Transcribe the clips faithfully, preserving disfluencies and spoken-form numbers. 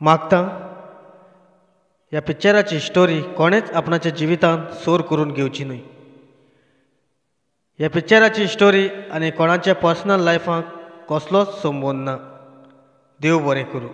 मागता ह्या पिक्चराची स्टोरी कोणेच आपणाच्या जिवितांत सोर करून घेवची न्हय. ह्या पिक्चराची स्टोरी आनी कोणाच्या पर्सनल लायफाक कसलोच संबंद ना. देव बरें करूं.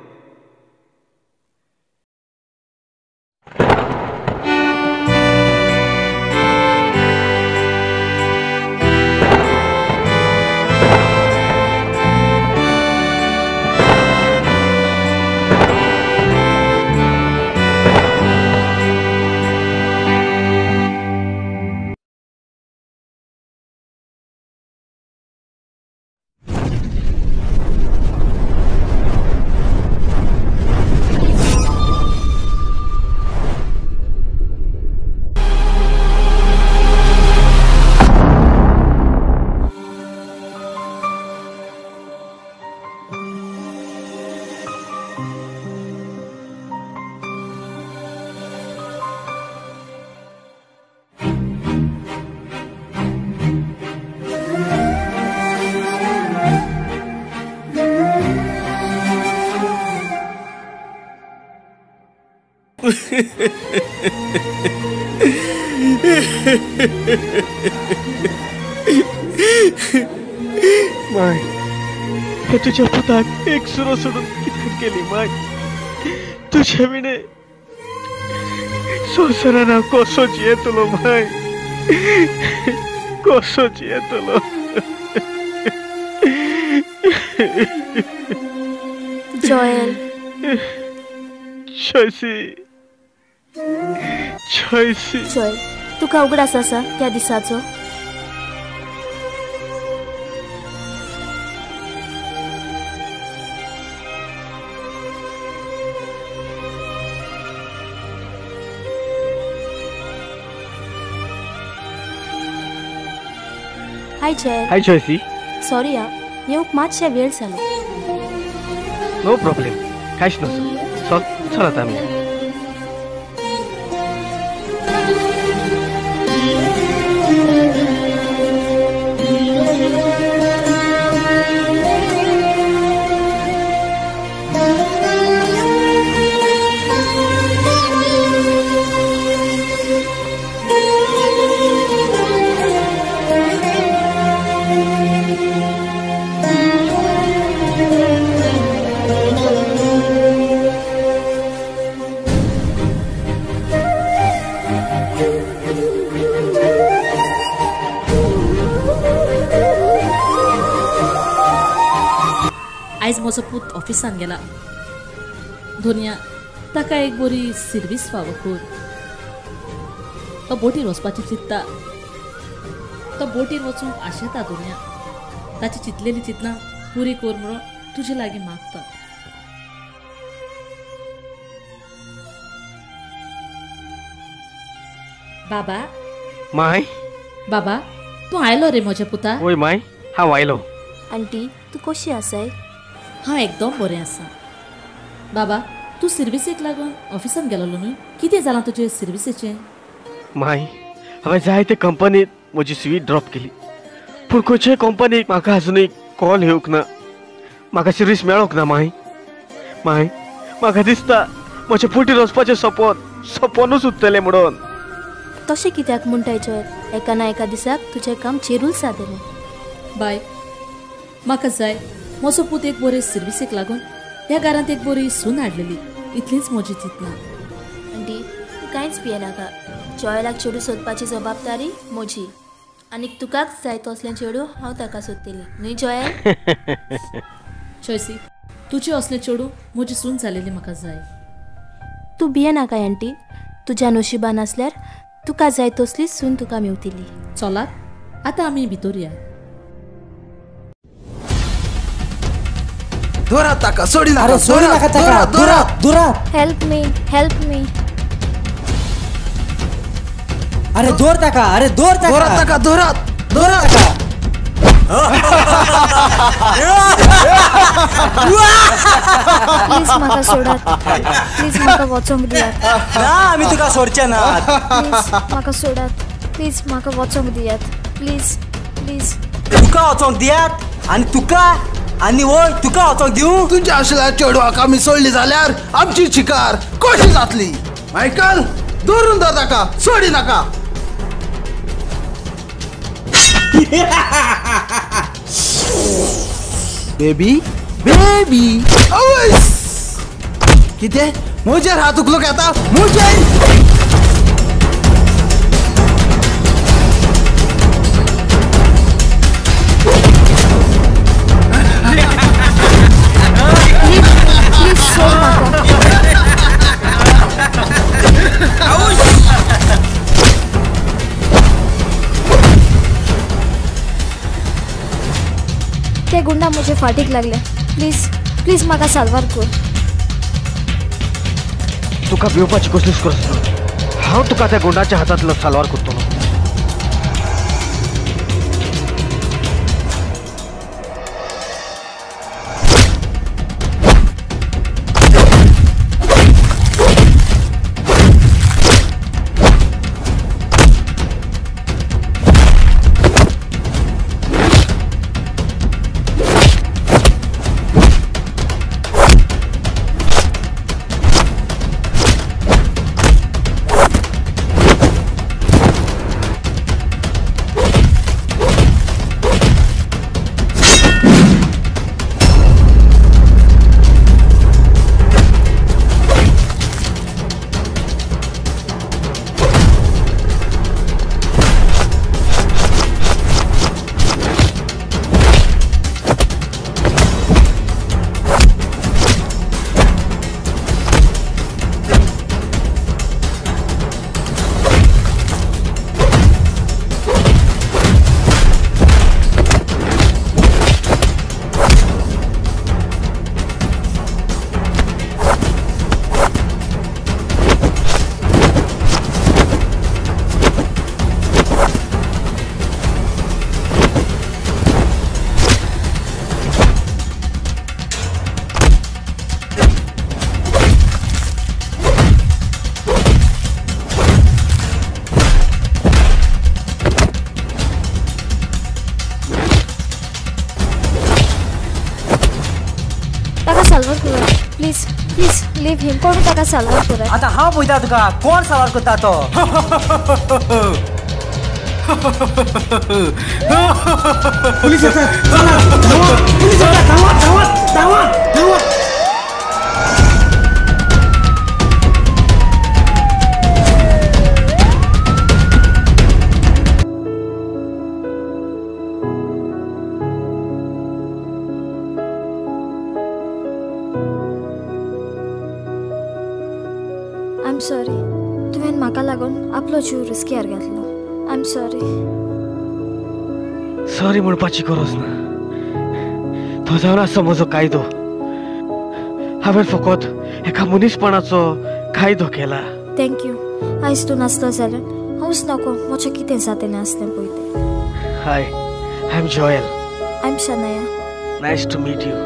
माय हे तुझ्या पुताक एक सुरो सोडून कितकन केली माय. तुझ्या विणे संवसारान कसो जियेतलो माय, कसो जियेतलो. जॉयल चॉयसी चॉयसी जॉयल तुका उगडास आसा त्या दिसाचो? हाय जॉयल. हाय चॉयसी. सॉरी हा येवंक मातशे वेळ जालो. No problem. कांयच नसो. चल चल आता आमी. आयज म्हजो पूत ऑफिसान गेला. धोनिया ताका एक बरी सर्वीस फावो कर. तो बोटीर वचपाची चिंतता. तो बोटीर वचूंक आशेता. धोनिया ताची चिंतलेली चिंतनां पुरी कर म्हणून तुजे लागीं मागता. बाबा माय. बाबा तूं आयलो रे म्हज्या पुता? ओय माय, हांव आयलो. आंटी तूं कशी आसाय? हांव एकदम बरें आसा. बाबा तूं सर्विसेक लागून ऑफिसान गेलोलो न्हय? कितें जालां तुजे सर्विसेचें? माय हांवें जाय ते कंपनींत म्हजी सीवी ड्रॉप केली, पूण खंयच्याय कंपनीक म्हाका अजुनूय कॉल येवंक ना. म्हाका सर्वीस मेळोंक ना माय. माय म्हाका दिसता म्हजें पोटीर वचपाचें सपन सपनूच उरतलें म्हणून. तशें कित्याक म्हणटाय जॉयल? एका ना एका दिसाक तुजें काम चेरूल जातलें. बाय म्हाका जाय म्हजो पूत एक बरे सर्विसेक लागून ह्या घरांत एक बरी सून हाडलेली. इतलीच म्हजी चिंतना. आंटी तूं कांयच भियेनाका. जॉयलाक चेडूं सोदपाची जबाबदारी म्हजी. आनी तुकाच जाय तसलें चेडूं हांव ताका सोदतली न्हय जॉयल? चॉयसी तुजें असलें चेडूं म्हजी सून जालेली म्हाका जाय. तूं भियेनाकाय आंटी. तुज्या नशिबान आसल्यार तुका जाय तसलीच सून तुका मेवतली. चलात आतां आमी भितर या. दोरा ताका सोडी नाका. सोडी नाका ताका. दोरा दोरा. Help me help me. अरे दोर ताका. अरे दोर ताका. दोरा ताका. दोरा दोरा ताका. प्लीज म्हाका सोडात. प्लीज म्हाका वचोंक दियात. ना आमी तुका सोडचे ना. प्लीज म्हाका सोडात. प्लीज म्हाका वचोंक दियात. प्लीज प्लीज तुका वचोंक दियात. आनी तुका आनी वय तुका वचोंक दिवं तुझ्या असल्या चेडवाक आमी सोडली जाल्यार आमची शिकार कशी जातली मायकल धरून दर ताका सोडी नाका बेबी बेबी आवयस कितें म्हजेर हात उखलूंक येता म्हजेर प्लीज सोड म्हाका ते गुंडा म्हजे फाटीक लागले प्लीज प्लीज म्हाका साल्वार कर तुका भिवपाची कोशिश करता हांव तुका त्या गुंडाच्या हातांतलो साल्वार करतलो प्लीज प्लीज लीव हिम कोण ताका साल्वार कर आता हांव पळयता तुका कोण साल्वार करता तो पुलीस येता चला धांवा पुलीस येता धांवा धांवा धांवा धांवा आय एम सॉरी तुवें म्हाका लागून आपलो जीव रिस्क्यार घातलो आय एम सॉरी सॉरी म्हणपाची गरज ना तो जावन आसा म्हजो कायदो हांवें फकत एका मनीसपणाचो कायदो केला थँक्यू आयज तूं नासलो जाल्यार हांवच नको म्हजें कितें जातलें आसलें पळय तें hi I am Joel I am Shanaya nice to meet you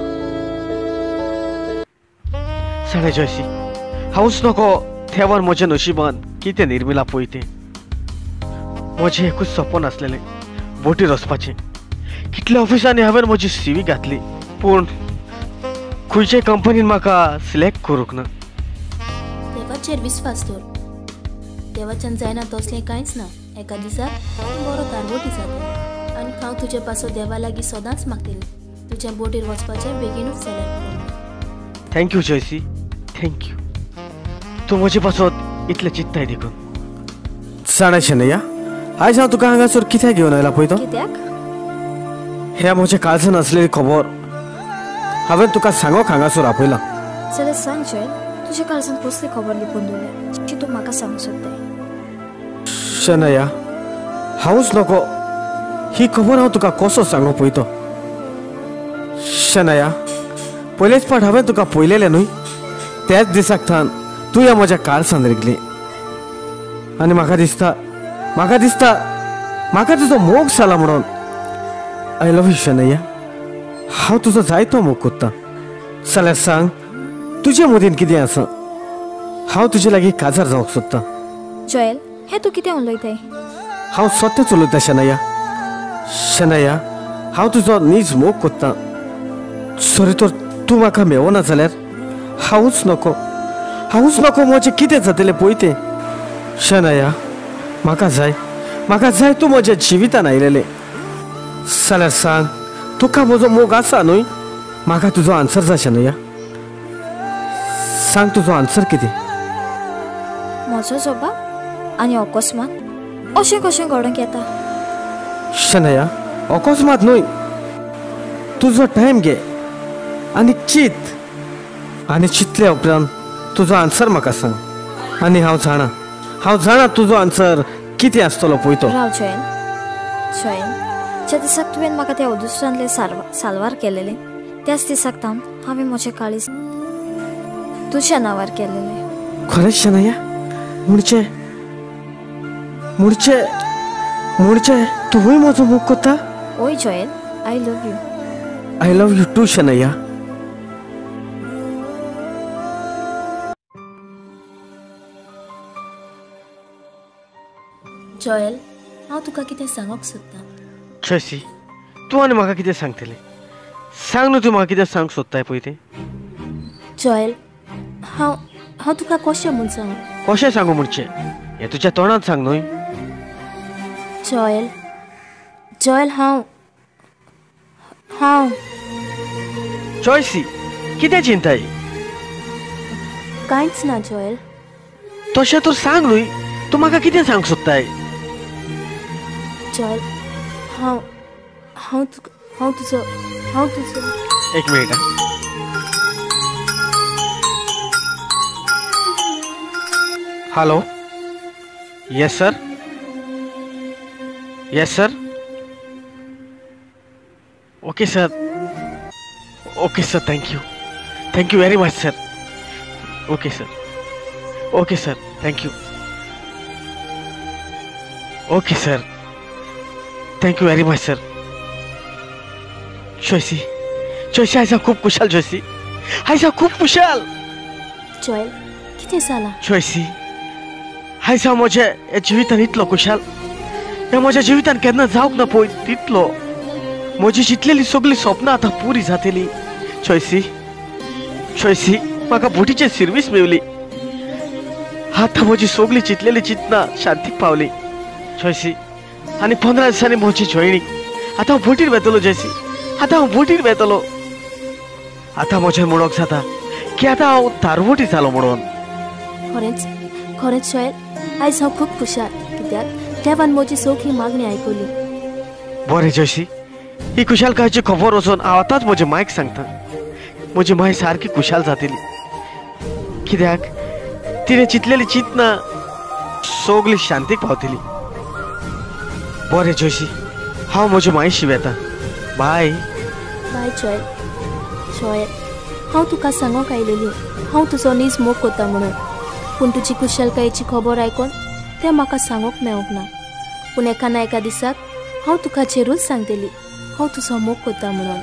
साडे जयसी हांवच नको तेवार म्हज्या नशिबान कितें निर्मिला पळय तें म्हजें एकूच सपन आसलेलें बोटीर वचपाचें कितल्या ऑफिसांनी हांवें म्हजी सीवी घातली पूण खंयच्याय कंपनीन म्हाका सिलेक्ट करूंक ना देवाचेर विस्वास दवर देवाच्यान जायना तसलें कांयच ना एका दिसाक बरो कारबोटी जाता आनी हांव तुजे पासो देवा लागीं सदांच मागतलें तुज्या बोटीर वचपाचें बेगीनूच जाल्यार थँक्यू जयसी थँक्यू तूं म्हजे पासत इतलें चित्ताय देखून साणा शनैया आयज हांव तुका हांगासर कित्याक घेवन आयला पळय तो कित्याक ह्या म्हज्या काळजान आसलेली खबर हांवें तुका सांगोक हांगासर आपयलां जाल्यार सांग जय तुज्या काळजान कसली खबर लिपून दवरल्या जी तूं म्हाका सांगूंक सोदताय शनैया हांवूच नको ही खबर हांव तुका कसो सांगो पळय तो शनैया पयलेच फावट हांवें तुका पळयलेलें न्हय त्याच दिसाक थान तूं ह्या म्हज्या काळजान रिगली आनी म्हाका दिसता म्हाका दिसता म्हाका तुजो मोग जाला म्हणून आय लव यू शनैया हांव तुजो जायतो मोग कोत्ता जाल्यार सांग तुजे मदीन कितें आसा हांव तुजे लागीं काजार जावंक सोदतां जॉयल हें तूं कितें उलयताय हांव सत्यच उलयतां शनैया शनैया हांव तुजो नीज मोग कोत्तां सॉरी तर तूं म्हाका मेवना जाल्यार हांवूच नको हांवूच नको म्हजें कितें जातलें पळय तें शनाया म्हाका जाय म्हाका जाय तूं म्हज्या जिवितान आयलेलें जाल्यार सांग तुका म्हजो मोग आसा न्हय म्हाका तुजो आन्सर जाय शनाया सांग तुजो आन्सर कितें म्हजो जबाब आनी अकस्मात अशें कशें घडोवंक येता शनाया अकस्मात न्हय तुजो टायम घे आनी चित आनी चितले उपरांत तुजो आन्सर म्हाका सांग आनी हांव जाणा हांव जाणा तुजो आन्सर कितें आसतलो पळय तो राव जयन जयन ज्या दिसाक तुवें म्हाका त्या ओदुसरांतले सारवा साल्वार केलेले त्याच दिसाक हांवें म्हजें काळीज तुज्या नांवार केलेलें खरेंच शनाया म्हणचे म्हणचे म्हणचे तुवें म्हजो मोग कोता ओय जयन I love you I love you too Shanaya Joel हांव तुका कितें सांगूंक सोदतां ट्रेसी तूं आनी म्हाका कितें सांगतलें सांग न्हू तूं म्हाका कितें सांग सोदताय पळय तें जॉयल हांव हांव तुका कशें म्हूण सांगू कशें सांगू म्हणचें हें तुज्या तोंडांत सांग न्हय जॉयल जॉयल हांव हांव चॉयसी कितें चिंताय कांयच ना जॉयल तशें तर सांग न्हय तूं म्हाका कितें सांग सोदताय जॉयल हांव हांव तुका हांव तुजो हांव तुजो एक मिनिट आं. Hello yes sir yes sir okay sir okay sir thank you thank you very much sir okay sir okay sir thank you okay sir thank you very much sir चॉयसी चॉयसी आयज हांव खूब खुशाल चॉयसी आयज हांव खूब खुशाल जॉयल कितें जालां चॉयसी आयज हांव म्हज्या ह्या जिवितान इतलो खुशाल ह्या म्हज्या जिवितान केन्ना जावंक ना पळय तितलो म्हजी चिंतलेली सगळीं सपनां आतां पुरी जातली चॉयसी चॉयसी म्हाका बोटीची सर्वीस मेवली आतां म्हजी सगळीं चिंतलेली चिंतना शांतीक पावली चॉयसी आनी पंदरा दिसांनी म्हजी जॉयनींग आतां हांव बोटीर वेतलो जॉयसी आतां हांव बोटीर वेतलो आतां म्हजें म्हणोंक जाता की आतां हांव तारवोटी जालो म्हणून खरेंच खरेंच जॉयल आयज हांव खूब खुशाल कित्याक देवान म्हजी सगळी मागणी आयकली बरें जॉयसी ही खुशालकायेची खबर वचून हांव आतांच म्हजे मायक सांगता म्हजी माय सारकी खुशाल जातली कित्याक तिणें चिंतलेली चिंतना सगळी शांतीक पावतली बरें जॉयसी हांव म्हजे मायशी वेता बाय बाय जॉयल जॉयल हांव तुका सांगूंक आयलेली हांव तुजो नीज मोग कोता म्हणून पूण तुजी खुशालकायेची खबर आयकून तें म्हाका सांगूंक मेळूंक ना पूण एका ना एका दिसाक हांव तुका जरूर सांगतली हांव तुजो मोग कोता म्हणून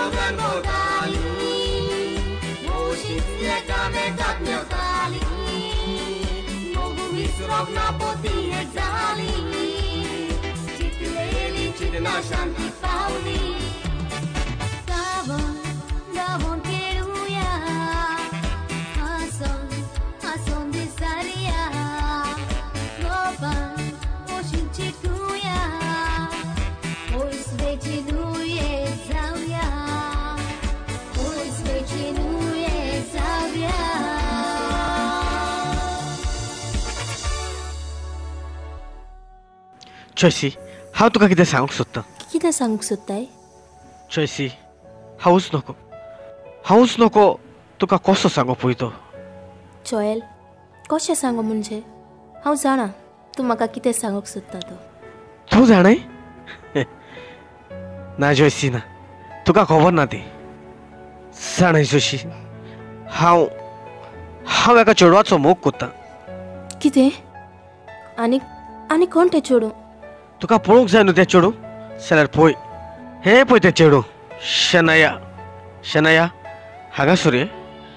Shanti Pauli, Davon, Davon Keruya, Hason, Hason de Saria, Gopan, Oshin Chikuya, Ois Vechinuye Zavia, Ois Vechinuye Zavia. Joyce, हांव तुका कितें सांगूंक सोदतां. कितें सांगूंक सोदताय? जॉयसी, हांवूच नको हांवूच नको तुका कसो सांगो पळय तो. जॉयल, कशें सांगो म्हणजे? हांव जाणा तूं म्हाका कितें सांगूंक सोदता तो. तूं जाणाय? ना जॉयसी ना, तुका खबर ना ती. जाणाय जॉयसी, हांव हांव एका चेडवाचो मोग कोत्तां. कितें? आनी आनी कोण तें चेडूं? तुका पळोवंक जाय न्हू तें चेडूं? जाल्यार पळय, हे पळय तें चेडूं, शनाया. शनाया हांगासर रे.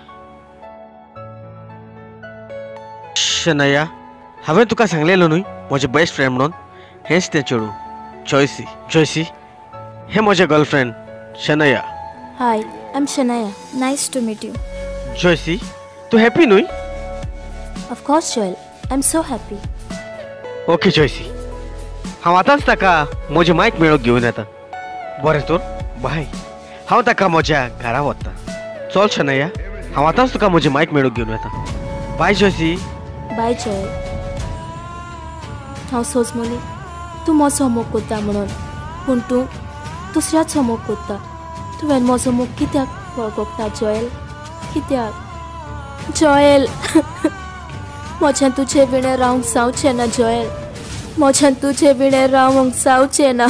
शनाया, हांवें तुका सांगलेलो न्हय म्हजें बेस्ट फ्रेंड म्हणून. हेंच तें चेडूं, जॉयसी. जॉयसी, हे म्हजें girlfriend Shanaya. Hi, I am Shanaya. Nice to meet you. Joycy, तूं हॅपी न्हय? Of course Joel, I am so happy. Okay Joycy, हांव आतांच ताका म्हजें मायक मेळोवंक घेवन येता. बरें तर, बाय. हांव ताका म्हज्या घरा व्हरतां. चल शनाया, हांव आतांच तुका म्हजें मायक मेळोवंक घेवन येता. Bye Joycy. Bye Joel. हांव सोजमोली तूं म्हजो मोग कोत्ता म्हणून, पूण तूं दुसऱ्याचो मोग कोत्ता. तुवें म्हजो मोग कित्याक वळखता जॉयल? कित्याक? जॉयल, म्हज्यान तुजे विणे रावंक जावचें ना जॉयल. म्हज्यान तुजे विणे रावंक जावचें ना.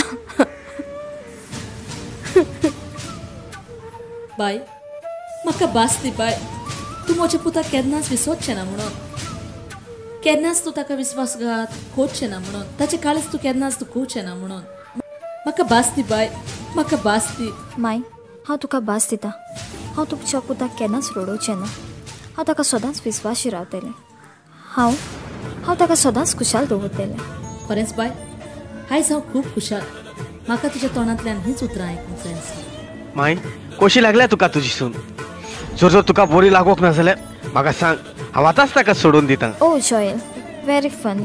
बाय, म्हाका भास दी बाय. तूं म्हज्या पुताक केन्नाच विसरचें ना म्हणून. केन्नाच तूं ताका विस्वासघात कोरचें ना म्हणून. ताचे काळीच तूं केन्नाच दुखोवचें ना म्हणून. म्हाका भास दी बाय, म्हाका भास दी. माय, हांव तुका भास दितां. हांव तुमच्या पुताक केन्नाच रडोवचें ना. हांव ताका सदांच विस्वाशी रावतलें. हांव हांव ताका सदांच खुशाल दवरतलें. खरेंच बाय, आयज हांव खूब खुशाल. म्हाका तुज्या तोंडांतल्यान हीच उतरां आयकूंक जाय आसलीं. माय, कशी लागल्या तुका तुजी सून? जर जर तुका बरी लागोंक ना जाल्यार म्हाका सांग, हांव आतांच ताका सोडून दितां. ओ जॉयल, व्हेरी फनी.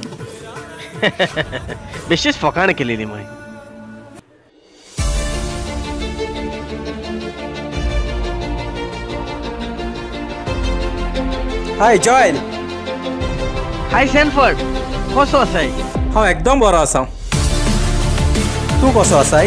बेश्टीच फकाण केलेली माय. हाय जॉयल. हाय सॅनफर्ड, कसो आसाय? हांव एकदम बरो आसा. तूं कसो आसाय?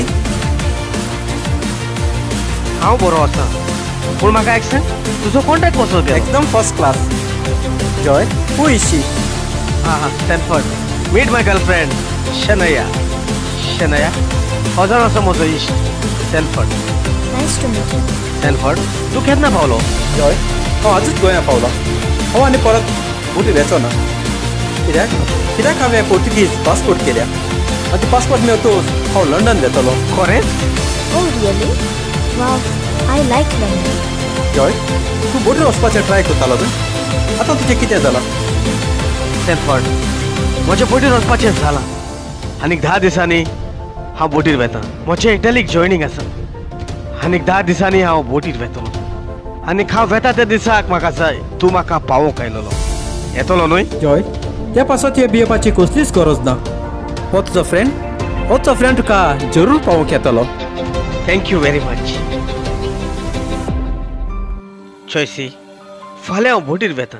हांव बरो आसा. पूण म्हाका एक सांग, तुजो कॉन्टॅक्ट कसो गेलो? एकदम first class. Joel, who is she? हां हां, Sanford. Meet my girlfriend Shanaya. Shanaya, हो जाण आसा म्हजो इश्ट Sanford. Nice to meet you. Sanford, तूं केन्ना पावलो? जॉय, हांव आजूच गोंया पावलो. हांव आनी परत उटी वेचो ना. कित्याक कित्याक हांवें पोर्तुगीज पासपोर्ट केल्या. आनी पासपोर्ट मेळटूच हांव लंडन देतलो. खरेंच? Oh really? Wow, I like London. Joy, तूं बोटीर वचपाचें ट्राय करतालो न्हू? आतां तुजें कितें जालां? सॅनफर्ड, म्हजें बोटीर वचपाचें जालां. आनीक धा दिसांनी हांव बोटीर वेतां. म्हजें इटलीक जॉयनींग आसा. आनीक धा दिसांनी हांव बोटीर वेतलो. आनीक हांव वेता त्या दिसाक म्हाका जाय तूं म्हाका पावोवंक आयलोलो. येतलो न्हय? जॉय, त्या पासत हे भियेवपाची कसलीच गरज ना. हो तुजो फ्रेंड हो तुजो फ्रेंड तुका जरूर पावोवंक येतलो. Thank you very much. जॉयसी, फाल्यां हांव बोटीर वेतां.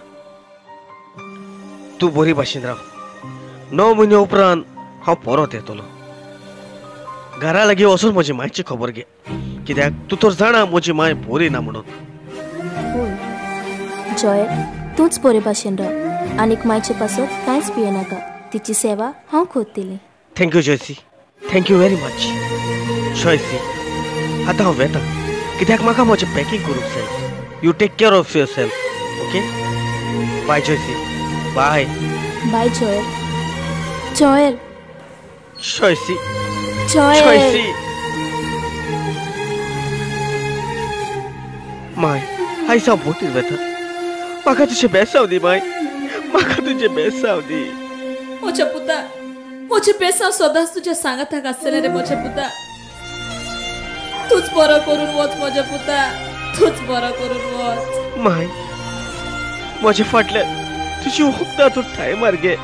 तूं बरी भाशेन राव. णव म्हयने उपरांत हांव परत येतलो. घरा लागीं वचून म्हजी मायची खबर घे. कित्याक तूं तर जाणा म्हजी माय बरी ना म्हणून. जॉयल, तूंच बरे भाशेन राव. आनीक मायचे पासत कांयच भियेनाका. तिची सेवा हांव करतली. Thank you Joycy. Thank you very much. Joycy, आतां हांव वेतां. कित्याक म्हाका म्हजें पॅकींग करूंक जाय. You take care of yourself. Okay? Bye Joycy. Bye. Bye Joel. Joel. Joycy. Joel. Joycy. माय हाय सा बोटीर वेता म्हाका तुझे बेसावदी माय म्हाका तुझे बेसावदी म्हज्या पुता म्हजे बेसांव सदांच तुज्या सांगाताक आसतलें रे म्हज्या पुता तूच बरो करून वच म्हज्या पुता तूच बरो करून वच माय म्हजे फाटल्यान तुझी होकता तू टायमार गे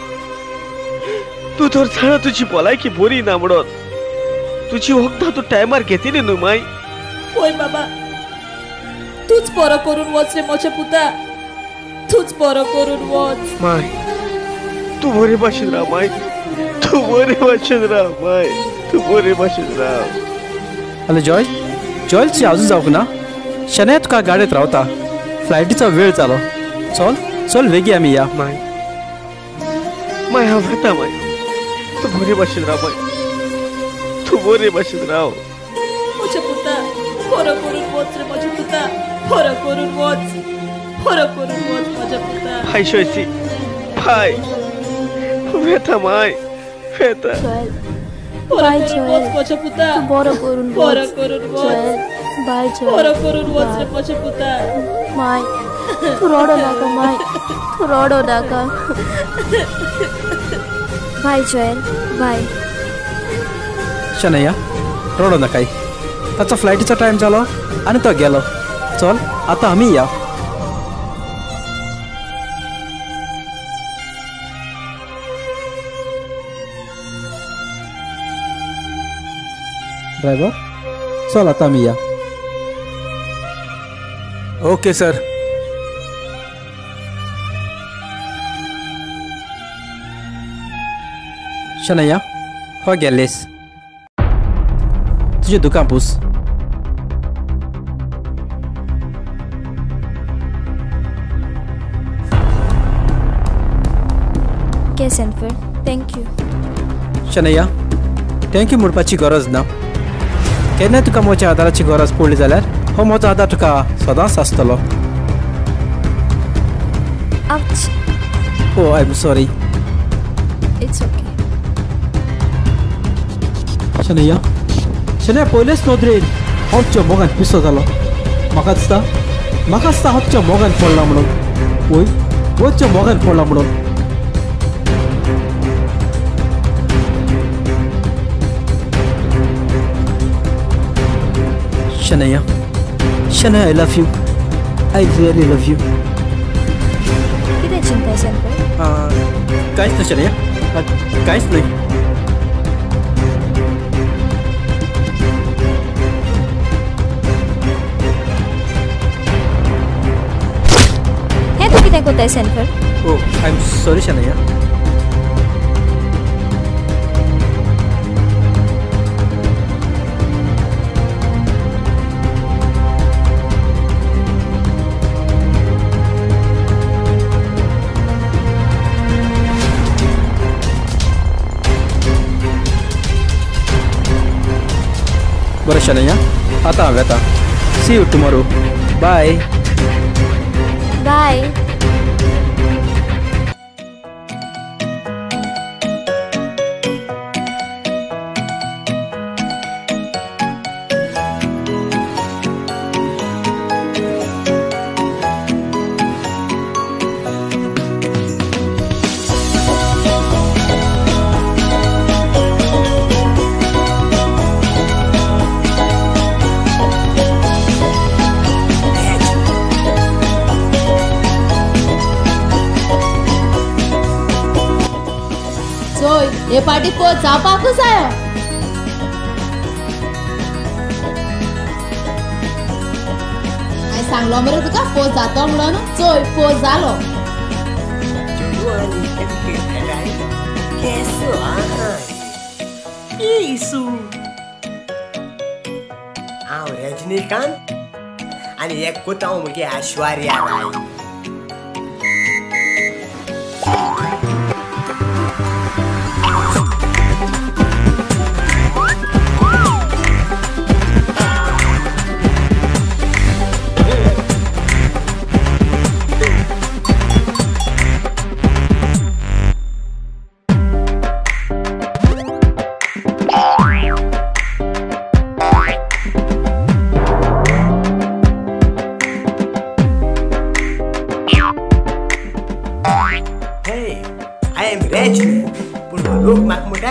तू तर जाणा तुझी भलायकी बरी ना म्हणून तुझी होकता तू टायमार घेतली न्हू माय पळय बाबा तूच बरो करून वच रे म्हज्या पुता तूच बरो करून वच माय तू बरे भाशेन राव माय तू बरे भाशेन राव माय तू बरे भाशेन राव हॅलो जॉय जॉयलची आजू जावंक ना शनाया तुका गाडयेंत रावता फ्लायटीचो वेळ जालो चल चल वेगी आमी या माय माय हांव वता माय तू बरे भाशेन राव माय तू बरे भाशेन राव म्हज्या पुता बरो करून वच रे म्हज्या पुता बरो करून वच बरो करून वच म्हज्या पुता हाय शोयसी हाय वेता माय वेता जॉयल बरो बाय करून जॉयल वच म्हज्या पुता तू बरो करून बरो वच करून वच जॉयल बाय बरो जॉयल करून वच रे म्हज्या पुता माय तू रडो नाका माय तू रडो नाका बाय जॉयल बाय शनया रडो नाकाय ताचा फ्लायटीचो टायम जालो आनी तो गेलो चल आतां आमी या ड्रायव्हर चल आतां आमी या ओके सर शनया हो गेल्लेस तुझे दुकान पूस के सेंफर थँक्यू शनया थँक्यू म्हणपाची गरज ना केन्नाय तुका म्हज्या आदाराची गरज पडली जाल्यार हो म्हजो आदार तुका सदांच आसतलो ouch oh I am sorry it's okay Shanaya Shanaya पयलेच नदरेन हांव तुज्या मोगान पिसो जालो म्हाका दिसता म्हाका दिसता हांव तुज्या मोगान पडला म्हणून वय वय तुज्या मोगान पडला म्हणून Shanaya Shanaya I love you I really love you कितें चिंता सेंफर कांयच ना शनया कांयच नाही हें तूं कितें कोताय Sanford oh I am sorry Shanaya बरं शनया आता हांव येता see you tomorrow bye bye चोय हे पाटी पोच जावपाकूच जायो हांवें सांगलो मरे तुका पोच जातो म्हणून चोय पोच जालो हांव रजनीकांत आनी एक कोतांव मुगे ऐश्वर्या राय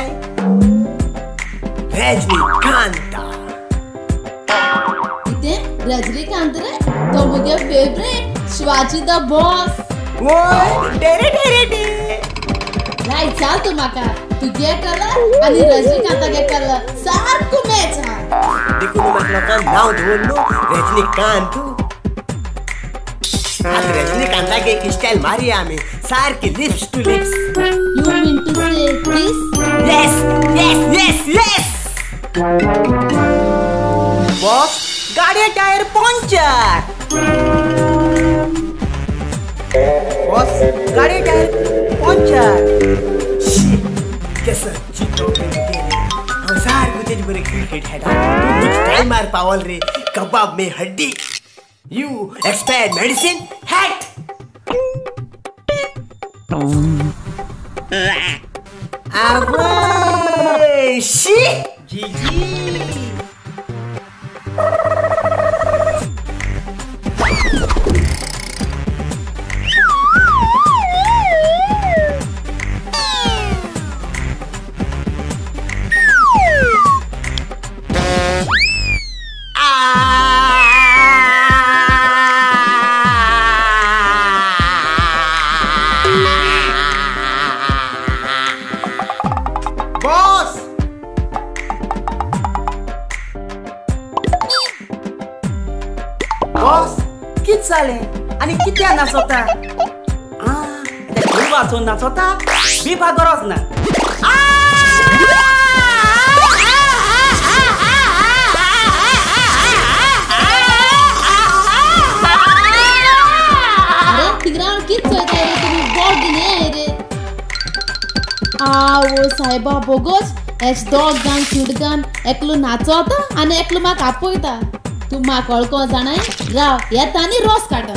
काय रजनीकांता कितें रजनीकांत रे तो मुगे फेवरेट शिवाजी द बॉस ओय डेरे डेरे डे राय चाल तू म्हाका तुगे कलर आनी रजनीकांतागे कलर सारको मॅच हा देखून म्हाका लोकांक नांव दवरलो रजनीकांत आज रजनीकांताक एक स्टाईल मारया आमी सारकी lips to lips you mean to say kiss yes yes yes yes boss गाडी टायर पंक्चर बॉस गाडी टायर पंक्चर कसं चितो हांव सारको तेज बरें क्रिकेट खेळटा तूं नीट टायमार पावल रे कबाब में हड्डी यू एक्सपायर्ड मेडिसिन हॅट आवय शी जी जी बॉस बॉस कित जालें आनी कित्या नाचता आ ते वाचून नाचता बिपा गरज ना अरे तिग्रावण कित चोयता रे तुम्ही बॉल दिने रे आवो सायबा बोगोस एच डॉग गान सीड गान एकलो नाचोता आनी एकलो म्हाका आपयता तूं म्हाका वळखो जाणाय राव येता आनी रोस काडटा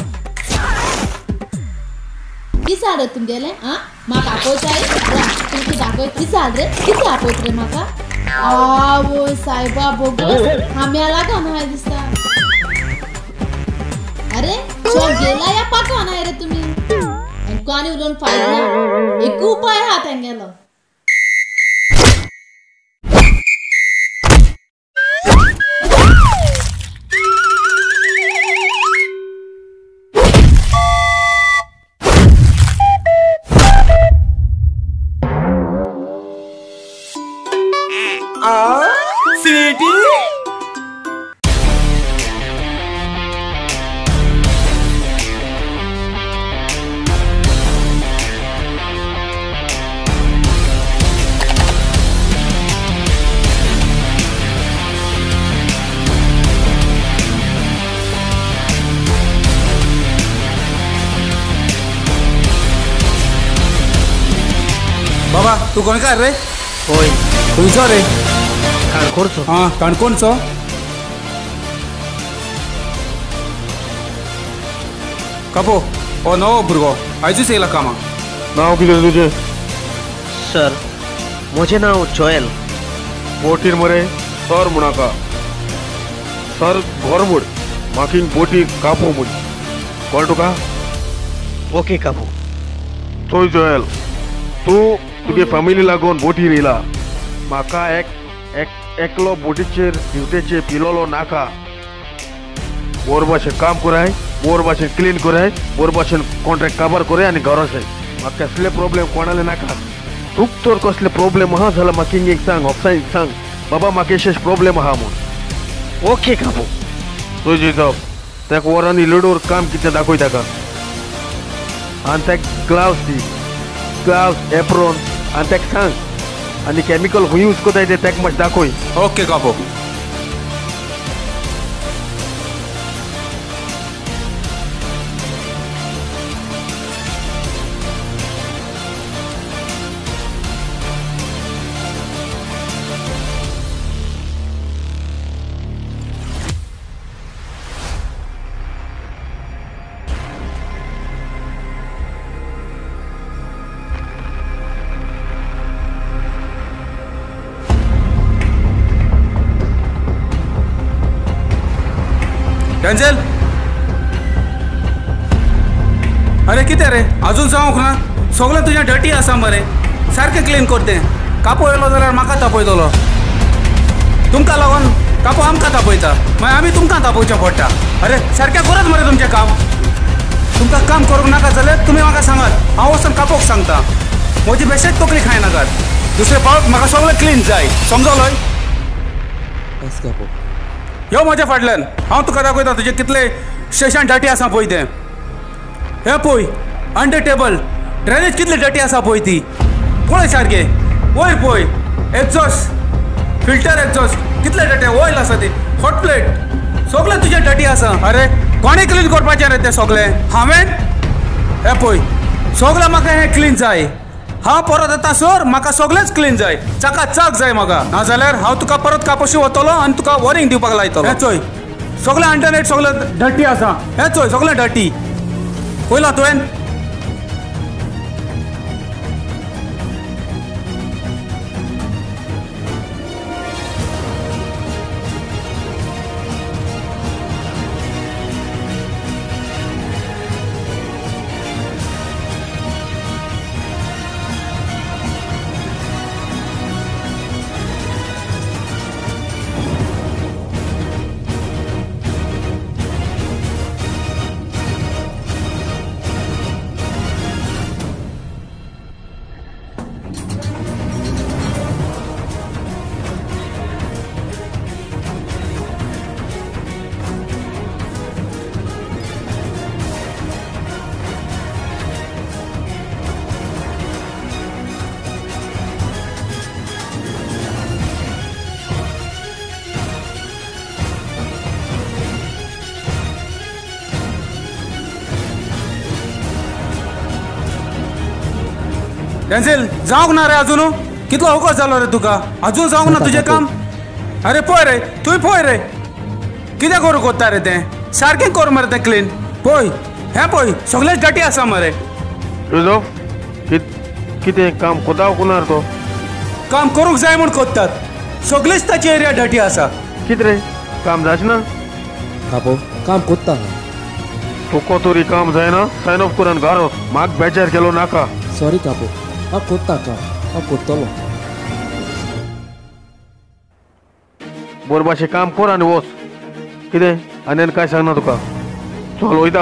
किसाल रे तुमगेलें आं म्हाका आपयताय राव तुमकां दाखय किसाल रे कितें आपयत रे म्हाका आवो सायबा बोगोस आम्या लागोन हाय दिसता अरे चो गेला या पाको नाय रे तुमी एमको आनी उलोवन फायदो ना एक उपाय हा तेंगेलो सिटी बाबा तू गोंयकार रे होय खंयचो रे काणकोणचो हां काणकोणचो कापो हो नवो भुरगो आयजूच येयला कामाक नांव कितें तुजें सर म्हजें नांव जोएल बोटीर मरे सर म्हणाका सर घर म्हूण म्हाकीन बोटी कापो म्हूण कळ तुका ओके कापो थंय जोएल तूं तुगे फॅमिली लागून बोटीर येयला म्हाका एक एक एकलो बोटीचेर दिवटेचेर पिलोलो नाका बोर भाशेन काम कोराय बोर भाशेन क्लीन कोराय बोर भाशेन कॉन्ट्रॅक्ट काबार कोराय आनी घरा जाय म्हाका कसले प्रॉब्लेम कोणाले नाका तुक तर कसले प्रॉब्लेम आहा जाल्यार म्हाका हिंग सांग ऑफिसांत सांग बाबा म्हाका अशें प्रॉब्लेम आहा म्हूण ओके कापू तुजी जॉब ताका वरांनी लडोर काम कितें दाखय ताका आनी ताका ग्लावज दी ग्लावज एप्रोन आनी ताका सांग आनी केमिकल खंय यूज कोताय ते ताका मातशें दाखय ओके कापो कॅन्सल अरे कितें रे अजून जावंक ना सगळें तुजें डटी आसा मरे सारकें क्लीन करतें कापो येलो जाल्यार म्हाका तापयतलो तुमकां लागून कापो आमकां तापयता मागीर आमी तुमकां तापोवचें पडटा अरे सारकें करत मरे तुमचें काम तुमकां काम करूंक नाका जाल्यार तुमी म्हाका सांगात हांव वचून कापोक सांगता म्हजी बेश्टेच तकली खाय नाकात दुसरे फावट म्हाका सगळें क्लीन जाय समजलोय यो म्हज्या फाटल्यान हांव तुका दाखयता तुजे कितले स्टेशन डाटी आसा पळय तें हे पळय अंडर टेबल ड्रेनेज कितली डाटी आसा पळय ती पळय सारके वयर पळय एक्झॉस्ट फिल्टर एक्झॉस्ट कितले डाटे ऑयल आसा ती हॉट प्लेट सगळें तुजें डाटी आसा अरे कोणें क्लीन करपाचें रे तें सगळें हांवें हे पळय सगळें म्हाका हें क्लीन जाय हांव परत येता सर म्हाका सगळेंच क्लीन जाय चाका चाक जाय म्हाका नाजाल्यार हांव तुका परत कापोशी वतलो आनी तुका वॉरिंग दिवपाक लायतलो हे चोय सगळें अंडरनेट सगळें डटी आसा हे चोय सगळें डटी पयला तुवें डेंझेल जावंक ना रे अजून कितलो अवकाश जालो रे तुका अजून जावंक ना तुजें काम अरे पळय रे तुय पळय रे कितें करूं कोत्ता रे तें सारकें कर मरे तें क्लीन पळय हें पळय सगळेंच डटी आसा मरे तुजो कितें काम कोदाव कोणार तो काम करूंक जाय म्हूण कोत्तात सगळीच ताची एरिया डटी आसा कितें रे काम जायच ना कापो काम कोत्ता तुको तरी काम जायना सायन ऑफ करून घारो म्हाका बेजार केलो नाका सॉरी कापो हांव कोत्ता काम हांव कोत्तलो बोर भाशे काम कर आनी वच कितें आनी कांय सांगना तुका चल वयता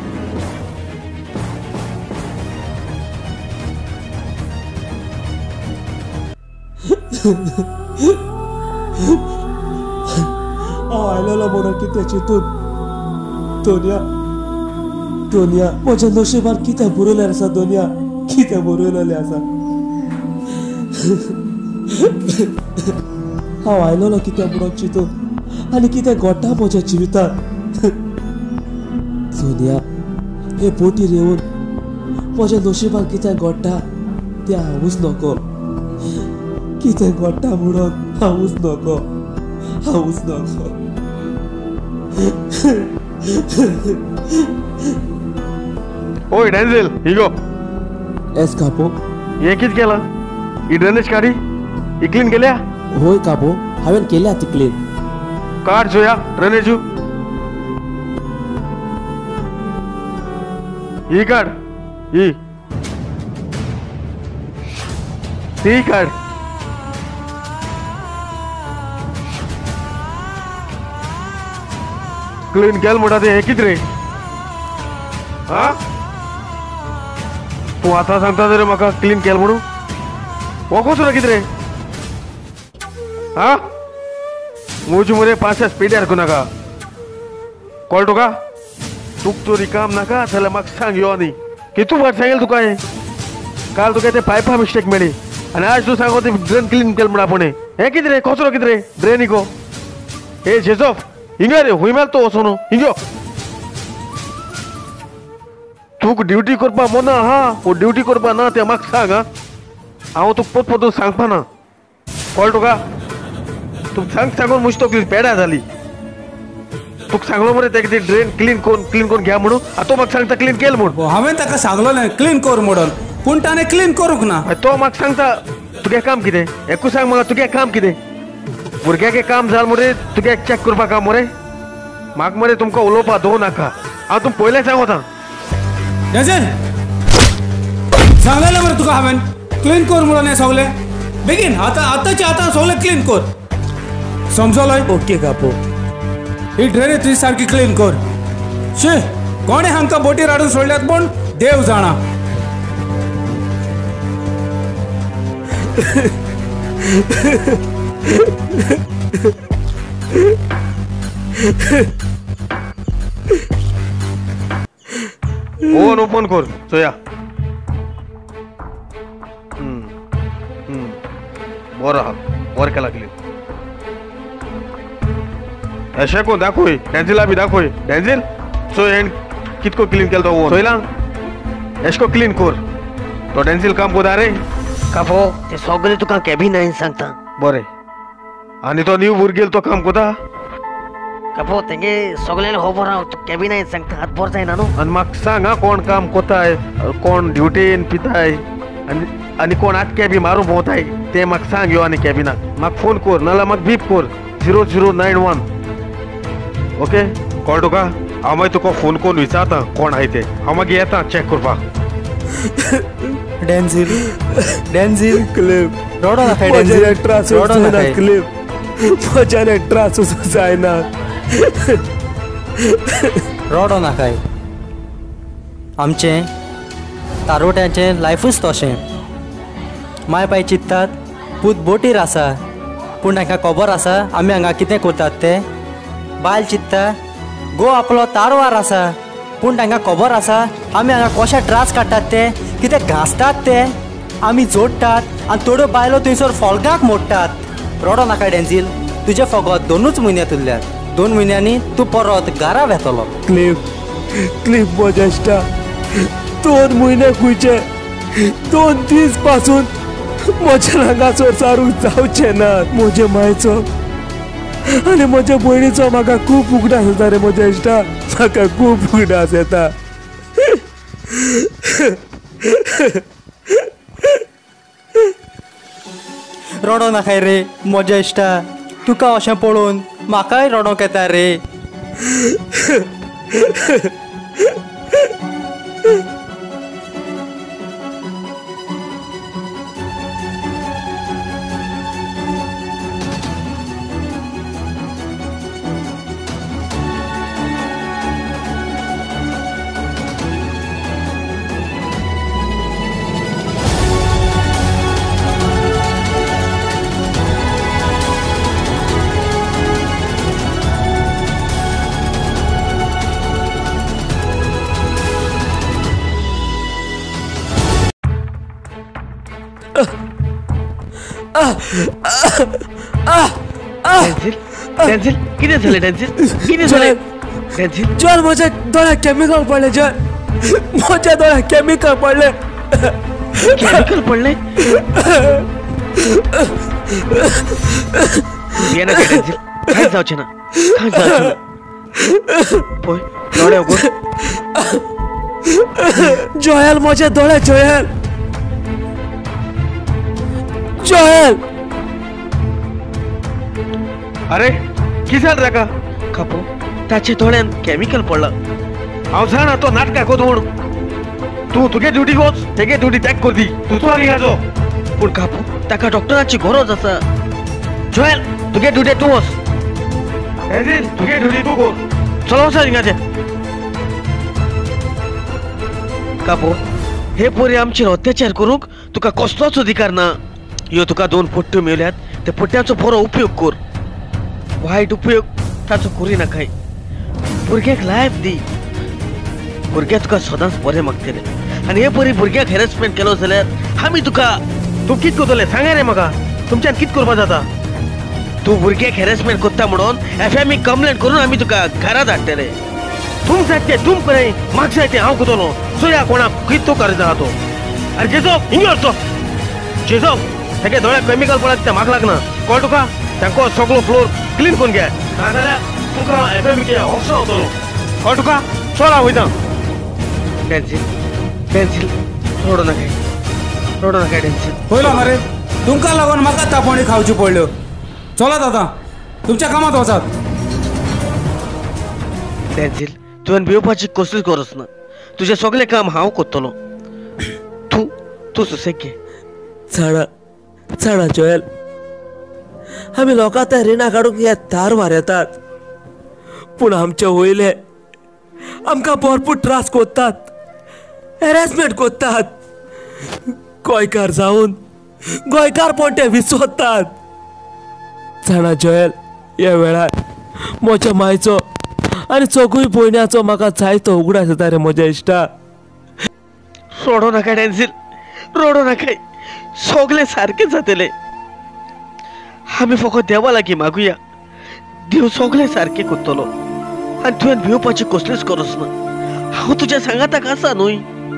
हांव आयलोलो म्हणून कितें चिंतून दोनया दोनया म्हज्या नशिबान कितें बरयलें आसा दोनया कितें बरयलेलें आसा हांव आयलोलो कितें म्हणून चिंतून आनी कितें घडटा म्हज्या जिवितांत दोनया हे बोटीर येवन म्हज्या नशिबान कितें घडटा तें हांवूच नको कितें घडटा म्हणून हांवूच नको हांवूच नको ओय डेंझेल हिगो एस कापो हें कितें केलां ही ड्रेनेज काडी ही क्लीन केल्या होय कापो हांवें केल्या ती क्लीन काड जोया ड्रेनेज ही काड ही ती काड क्लीन केल म्हणटा ते हे कितें रे हा तूं आतां सांगता रे म्हाका क्लीन केल म्हणून हो कसो कितें रे हा म्हजी मरे पांचशे स्पिड्यार करूं नाका कळ्ळें तुका तुका तरी काम नाका जाल्यार म्हाका सांग यो न्ही कितू फावट सांगेल तुका हें काल तुका ते पायपा मिस्टेक मेळ्ळी आनी आज तूं सांगो ते ड्रेन क्लीन केल म्हण आपुणें हें कितें रे कसो कितें रे ड्रेन इको हे जेजोफ हिंगा रे हुंय मेल तो वचून हिंगो तुका ड्युटी करपा मना हा हो ड्युटी करपा ना तें म्हाका सांग हा हांव तुका पोत पोत सांगपा ना कळ्ळें तुका तुका सांग सांगून म्हजी तकली पेड्या जाली तुका सांगलो मरे तेका ती ड्रेन क्लीन करून क्लीन करून घ्या म्हणून आतां तो म्हाका सांगता क्लीन केल म्हणून हांवें ताका सांगलोलें क्लीन कर म्हणून पूण ताणें क्लीन करूंक ना तो म्हाका सांगता तुगे काम कितें एकू सांग म्हाका तुगे काम कितें भुरग्याक काम जाल मरे तुगे चॅक करपा काम मरे म्हाका मरे तुमकां उलोवपा दवरूं नाका हांव तुम पयलें सांगता डेंझेल सांगलेलें मरे तुका हांवें क्लीन कर म्हणून हें सगलें बेगीन आता आताच्या आता सगळं क्लीन कर समजलोय ओके कापो ही ड्रेनेज सारखी क्लीन कर शे कोणे हांकां बोटीर हाडून सोडल्यात पूण देव जाणा ओन ओपन कर सोया बरं हा वर केला क्लीन अशें को दाखोय डॅन्झिला बी दाखोय डॅन्झिल सो एंड कितको क्लीन केलो तो ओन सोयला एशको क्लीन कर तो डॅन्झिल काम कोदा रे कापो ते सगळे तुका कॅबिन आयन सांगता बरें आनी तो न्यू भुरगेल तो काम कोता कापो तेगे सगळ्यांना खबर आहा तू कॅबिन आयन सांगता हात बोर जायना न्हू आनी म्हाका सांग हा कोण काम कोताय कोण ड्युटेन पिताय आनी आनी कोण आटके बी मारू भोंवताय ते म्हाका सांग यो आनी कॅबिनाक म्हाका फोन कर नाल्यार म्हाका बीप कर zero zero nine one okay कळ तुका हांव मागीर तुका फोन करून विचारता कोण आहाय ते हांव मागीर येता चॅक करपाक डॅन्झिल डॅन्झिल क्लिप रडो नाका म्हज्यान डॅन्झिल त्रास रडो नाका क्लिप म्हज्यान त्रास जायना रडो नाकाय आमचें तारोट्याचें लायफूच तशें माय पाय चित्तात पूत बोटीर आसा पूण तांकां खबर आसा आमी हांगा कितें करतात ते बायल चित्ता गो आपलो तारवार आसा पूण तांकां खबर आसा आमी हांगा कशे त्रास काडटात ते कितें घासतात ते आमी जोडटात आनी थोड्यो बायलो थंयसर फॉल्गाक मोडटात रडो नाका डॅन्झिल तुजे फकत दोनूच म्हयने उरल्यात दोन म्हयन्यांनी तूं परत घरा येतलो क्लिप क्लिप म्हज्या दोन म्हयने खुंयचे दोन दीस पासून म्हज्या हांगासर सारूंक जावचे नात म्हजे मायचो आनी म्हज्या भयणीचो म्हाका खूब उगडास येता रे म्हज्या इश्टा म्हाका खूब उगडास येता रडो नाकाय रे म्हज्या इश्टा तुका अशें पळोवन म्हाकाय रडोंक येता रे डॅन्झिल डॅन्झिल कितें जालें डॅन्झिल कितें जालें डॅन्झिल जॉन म्हज्या दोळ्याक केमिकल पडले जॉन म्हज्या दोळ्याक केमिकल पडले केमिकल पडले ये ना डॅन्झिल कांय जावचें ना कांय जावचें ना पळय दोळे उगड जोयल म्हजे दोळे जोयल जोयल अरे कितें जालें ताका खापो ताच्या दोळ्यान केमिकल पडला हांव जाणा तो नाटकां कोदूण तूं तुगे ड्युटीक वच तेगे ड्युटी त्याग कर दी तूं चल हिंगाचो पूण खापो ताका डॉक्टराची गरज आसा जोयल तुगे ड्युटी तूं वच डॅन्झिल तुगे ड्युटी तूं कर चल वच हिंगाचे कापो हे पोरी आमचेर अत्याचार करूंक तुका कसलोच अधिकार ना ह्यो तुका दोन पट्ट्यो मेवल्यात त्या पट्ट्याचो बरो उपयोग कर वायट उपयोग ताचो करी नाकाय भुरग्याक लायफ दी भुरगे तुका सदांच बरें मागतले आनी हे परी भुरग्याक हॅरेसमेंट केलो जाल्यार आमी तुका तूं कित करतले सांगा रे म्हाका तुमच्यान कित करपा जाता तूं भुरग्याक हॅरेसमेंट करता म्हणून एफ एम कंप्लेंट करून आमी तुका घरा धाडटले तुम जाय ते तुम करे म्हाका जाय ते हांव करतलो चोया कोणाक कित तो करता तो अरे जेजो हिंगे वचो जेजो तेगे दोळ्याक केमिकल पडत ते म्हाका लागना कळ तुका तांको सगळो फ्लोर क्लीन करून घे नाजाल्यार तुका एफ एम के ऑप्शन वतलो कळ तुका चल हांव वयता डॅन्झिल डॅन्झिल रडो नाका रडो नाका डॅन्झिल पळयलो मरे तुमकां लागून म्हाका तापोवणी खावच्यो पडल्यो चलात आतां तुमच्या कामात वचात डॅन्झिल तुवें भिवपाची कसलीच गरज ना तुजें सगळें काम हांव करतलो तूं तूं सुसेग घे झाडां जाणा जोएल, आमी लोकां त्या रिणा काडूंक हे तार वार येतात, पूण आमचे वयले आमकां भरपूर त्रास कोत्तात, हॅरेसमेंट कोत्तात. गोंयकार जावन गोंयकार पोटे विसवतात. जाणा जोएल, ह्या वेळार म्हज्या मायचो आनी चौगूय भयण्याचो म्हाका जायतो उगडास येता रे म्हज्या इश्टा. रडो नाका डॅन्सिल, रडो नाकाय. सगळे सारके जातले. आमी फकत देवा लागीं मागुया. देव सगळे सारके करतलो आनी तुवें भिवपाची कसलीच गरज ना. हांव तुज्या सांगाताक आसा न्हय.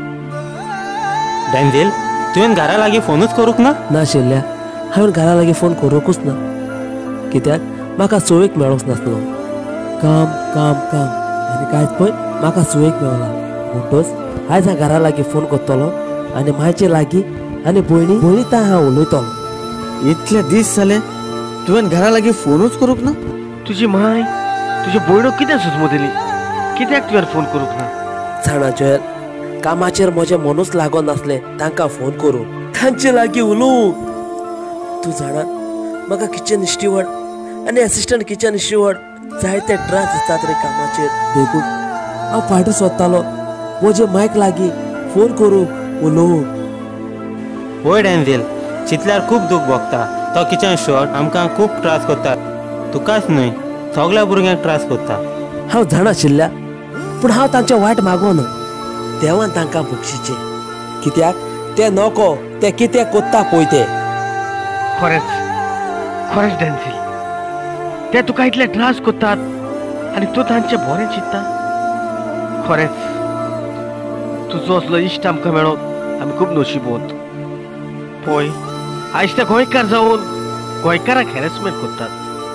डॅन्झेल, तुवें घरा लागीं फोनूच करूंक ना? ना शिल्ल्या, हांवें घरा लागीं फोन करूंकूच ना. कित्याक म्हाका सुवेक मेळोंक नासलो. काम काम काम आनी कांयच पळय म्हाका सुवेक मेळना. म्हणटच आयज हांव घरा लागीं फोन करतलो आनी मायचे लागीं आनी भयणी भयणी ता हांव उलयतलो. इतले दीस जाले तुवें घरा लागीं फोनूच करूंक ना? तुजी माय तुजी भयणो कितें सुचमू दिली? कित्याक तुवें फोन करूंक ना? जाणा जोएल, कामाचेर म्हजें मनूच लागोन नासलें तांकां फोन करूंक, तांचे लागीं उलोवंक. तूं जाणा, म्हाका किचन स्टिवर्ड आनी असिस्टंट किचन स्टिवर्ड जायते त्रास दितात रे कामाचेर. देखून हांव फाटीं सोदतालो म्हजे मायक लागीं फोन करूंक, उलोवंक. होय डॅन्झेल, चिंतल्यार खूब दूख भोगता. तो किचन स्टुअर्ड आमकां खूब त्रास करता. तुकाच न्हय, सगळ्या भुरग्यांक त्रास करता. हांव जाणा शिल्ल्या, पूण हांव तांचे वायट मागोन. देवान तांकां बक्षिचे, कित्याक ते नको ते कितें कोत्ता पळय ते. खरेंच खरेंच डॅन्सिल, ते तुका इतले त्रास करतात आनी तूं तांचें बरें चिंत्ता. खरेंच तुजो असलो इश्ट आमकां मेळोन आमी खूब नशिबवंत. पळय, आयज ते गोंयकार जावन गोंयकाराक हॅरेसमेंट करतात.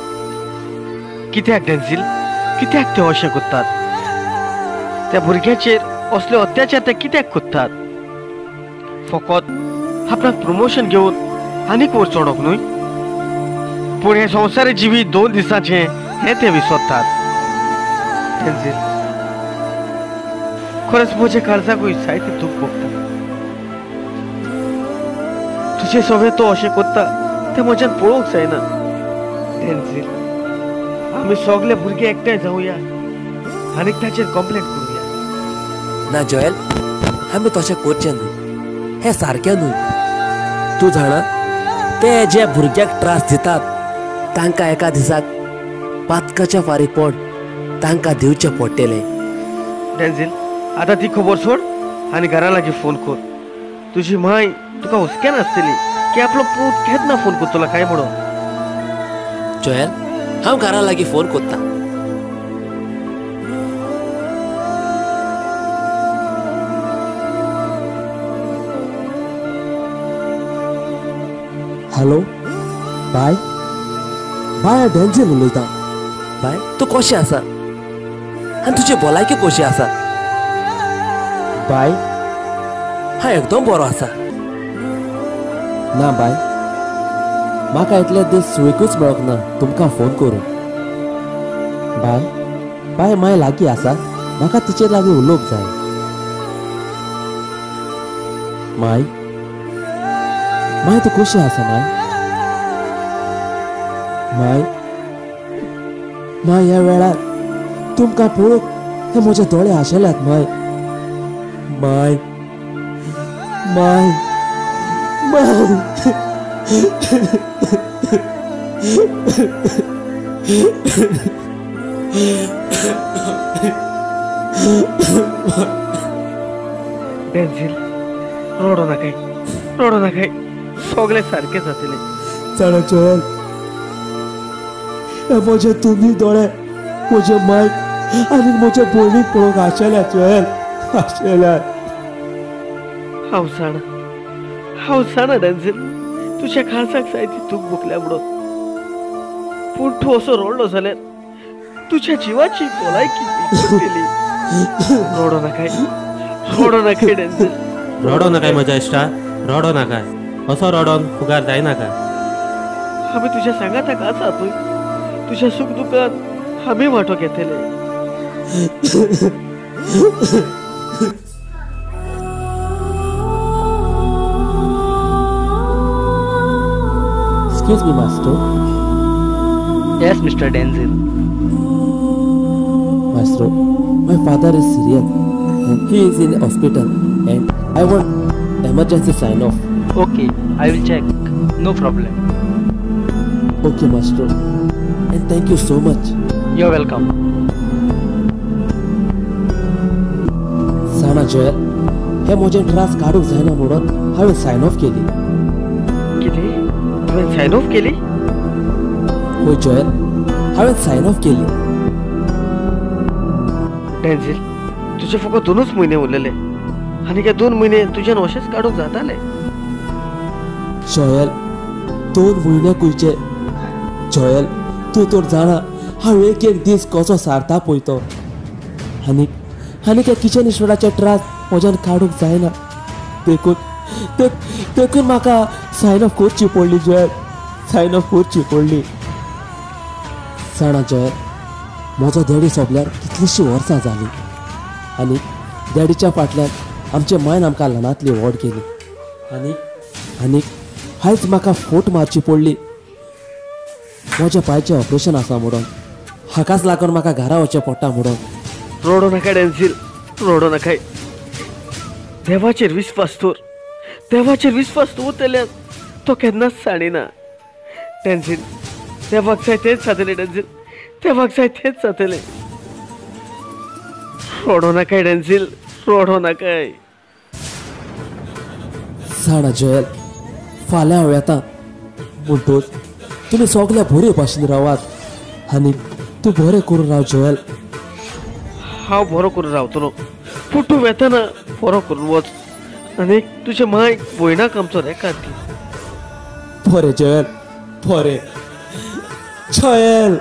कित्याक डॅन्सिल, कित्याक ते अशें करतात? त्या भुरग्याचेर असले अत्याचार ते कित्याक करतात? फकत आपणाक प्रमोशन घेवन आनीक वर चडोंक न्हय, पूण हे संवसारी जिवी दोन दिसांचे हे ते विसरतात. डॅन्सिल, खरेंच म्हज्या काळजाकूय जायती दूख भोगता. तुजे सगळे तो अशें करता ते म्हज्यान पळोवंक जायना. डॅन्सिल, आमी सगळे भुरगे एकठांय जावया आनी ताचेर कंप्लेंट करूया. ना जोएल, आमी तशें करचें न्हय. हें सारकें न्हय. तूं जाणा, ते जे भुरग्याक त्रास दितात तांकां एका दिसाक पातकाच्या फारीकपण तांकां दिवचें पडटलें. डॅन्सिल, आतां ती खबर सोड आनी घरा लागीं फोन कर. तुजी माय तुका हुसक्यान आसतली की आपलो पूत केन्ना फोन करतलो काय म्हणून. जोएल, हांव घरा लागीं फोन करतां. Hello bye. बाय, डॅन्झेल उलयतां. बाय, तूं कशें आसा आनी तुजी भलायकी कशी आसा? बाय, हांव एकदम बरो आसा. ना बाय, म्हाका इतले दीस सुवेकूच मेळोंक ना तुमकां फोन करूं. बाय बाय, माय लागीं आसा, म्हाका तिचे लागीं उलोवंक जाय. माय माय तूं कशी आसा माय? माय माय ह्या वेळार तुमकां पळोवंक हे म्हजे दोळे आशेल्यात माय. माय माय माय डॅन्सिल, रडो नाकाय, रडो नाकाय. सगळे सारके जातले. जाणा जोएल, हे म्हजे तुमी दोळे म्हजे मायक आनी म्हज्या भयणीक पळोवंक आशेल्यात जोएल, आशेल्यात. हांव जाणा, हांव जाणा डॅन्सिल, तुज्या काळजाक जायती दूख भोगल्या म्हणून. पूण तूं असो रडलो जाल्यार तुज्या जिवाची भलायकी बिगडटली. रडो नाकाय, रडो नाकाय डॅन्सिल. रडो नाकाय म्हज्या इश्टा, रडो नाकाय. असो रडोन फुगार जायनाका. आमी तुज्या सांगाताक आसा पळय. तुज्या सुख दुखांत आमी वांटो घेतले. Excuse me, master. Yes, Mister Denzil. Maestro, my father is serious and he is in hospital and I want emergency sign off. Okay, I will check. No problem. Okay, master. And thank you so much. You're welcome. Sana Joel, हे म्हजें draft काडूंक जायना म्हणून हांवें Sion of केली. कितें तुवें Sion of केली? होय जोयल, हांवें सायन ऑफ केली. डेंझिल, तुजे फकत दोनूच म्हयने उरलेले आनी हे दोन म्हयने तुज्यान अशेंच काडूंक जाताले. जोयल, दोन म्हयने खंयचे? जोयल, तूं तर जाणा हांव एक एक दीस कसो सारता पळय तो. आनी आनी त्या किचन इश्वराचे त्रास म्हज्यान काडूंक जायना. देखून देखून म्हाका सायन ऑफ करची पडली जोयल, सायन ऑफ करची पडली. जाणा जोयल, म्हजो डॅडी सोंपल्यार कितलींशीं वर्सां जालीं आनी डॅडीच्या फाटल्यान आमचे मायन आमकां ल्हानांतली व्हड केली. आनी आनी आयज म्हाका फोट मारची पडली म्हज्या पांयचें ऑपरेशन आसा म्हणून. हाकाच लागून म्हाका घरा वचचें पडटा म्हणून. रोडो नाका डेंझिल, रोडो नाकाय. देवाचेर विस्वास दवर, देवाचेर विस्वास दवरतल्यान तो केन्नाच साणिना. डेंझिल, देवाक जाय तेंच जातलें. डेंझिल, देवाक जाय तेंच जातलें. रोडो नाकाय डेंझिल, रोडो नाकाय. जाणा जोयल, फाल्यां हांव येता म्हणटूच तुमी सगल्या बरे भाशेन रावात आनी तूं बरें करून राव जोयल. हांव बरो करून रावतलो, पूण तूं वेतना बरो करून वच आनी तुजे माय भयणाक आमचो रेकाद दी. बरें जोयल, बरें. जोयल.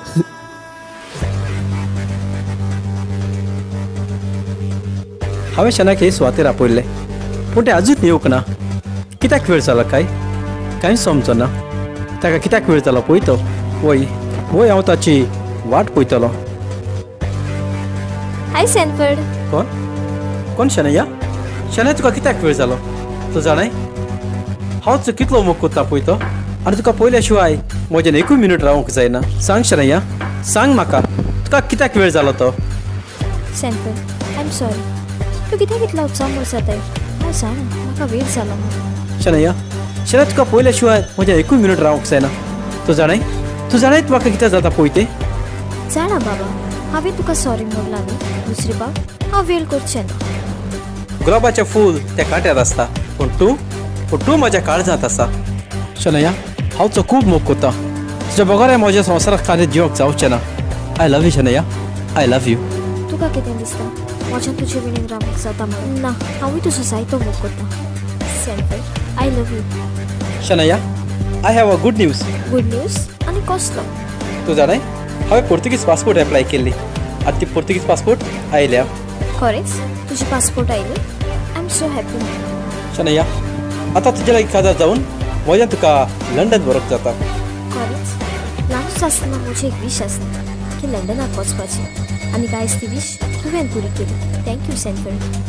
हांवें शेनाक हे सुवातेर आपयल्ले पूण तें आजूच येवंक ना. कित्याक वेळ जालो काय कांय समजना. ताका कित्याक वेळ जालो पळयतो. वय वय हांव ताची वाट पळयतलो. हाय सॅनफर्ड. कोण कोण शनैया? शनैया, तुका कित्याक वेळ जालो? तूं जाणाय हांव कितलो मोग कोत्ता पळयतो आनी तुका पयल्या शिवाय म्हज्यान एकूय मिनट रावूंक जायना. सांग शनैया, सांग म्हाका तुका कित्याक वेळ जालो तो? Sanford, I am sorry. तूं कित्याक इतलो उत्साह जाताय? हांव जाणा म्हाका वेळ जालो म्हणून. शनैया, शनैया, तुका पयल्या शिवाय म्हज्यान एकूय मिनट रावूंक जायना. तूं जाणाय तूं जाणाय म्हाका कितें जाता पळय तें? जाणा बाबा, हांवें तुका सॉरी म्हणला न्ही. दुसरी फावट हांव वेळ करचें ना. गुलाबाचें फूल त्या काट्यार आसता पूण तूं पूण तूं म्हज्या काळजांत आसा. शनैया, हांव तुजो खूब मोग कोत्ता. तुज्या बगोऱ्या म्हज्या संवसाराक खाली जिवंक जावचें ना. I love you Shanaya, I love you. तुका कितें दिसता म्हज्यान तुजे विणीन रावंक जाता म्हणून? ना, हांवूय तुजो जायतो मोग करता. Sanford, I love you. Shanaya, I have a good news. Good news? आनी कसलो? तूं जाणाय हांवें पोर्तुगीज पासपोर्ट एप्लाय केल्ली आतां ती पोर्तुगीज पासपोर्ट आयल्या. खरेंच तुजी पासपोर्ट आयली? I am so happy. Shanaya, आतां तुजे लागीं काजार जावन म्हज्यान तुका लंडन व्हरप जाता. खरेंच ल्हानूच आसतना म्हजी एक वीश आसता की लंडनाक वचपाची आनी आयज ती वीश तुवें पुरी केली. थँक्यू सॅनफर्ड.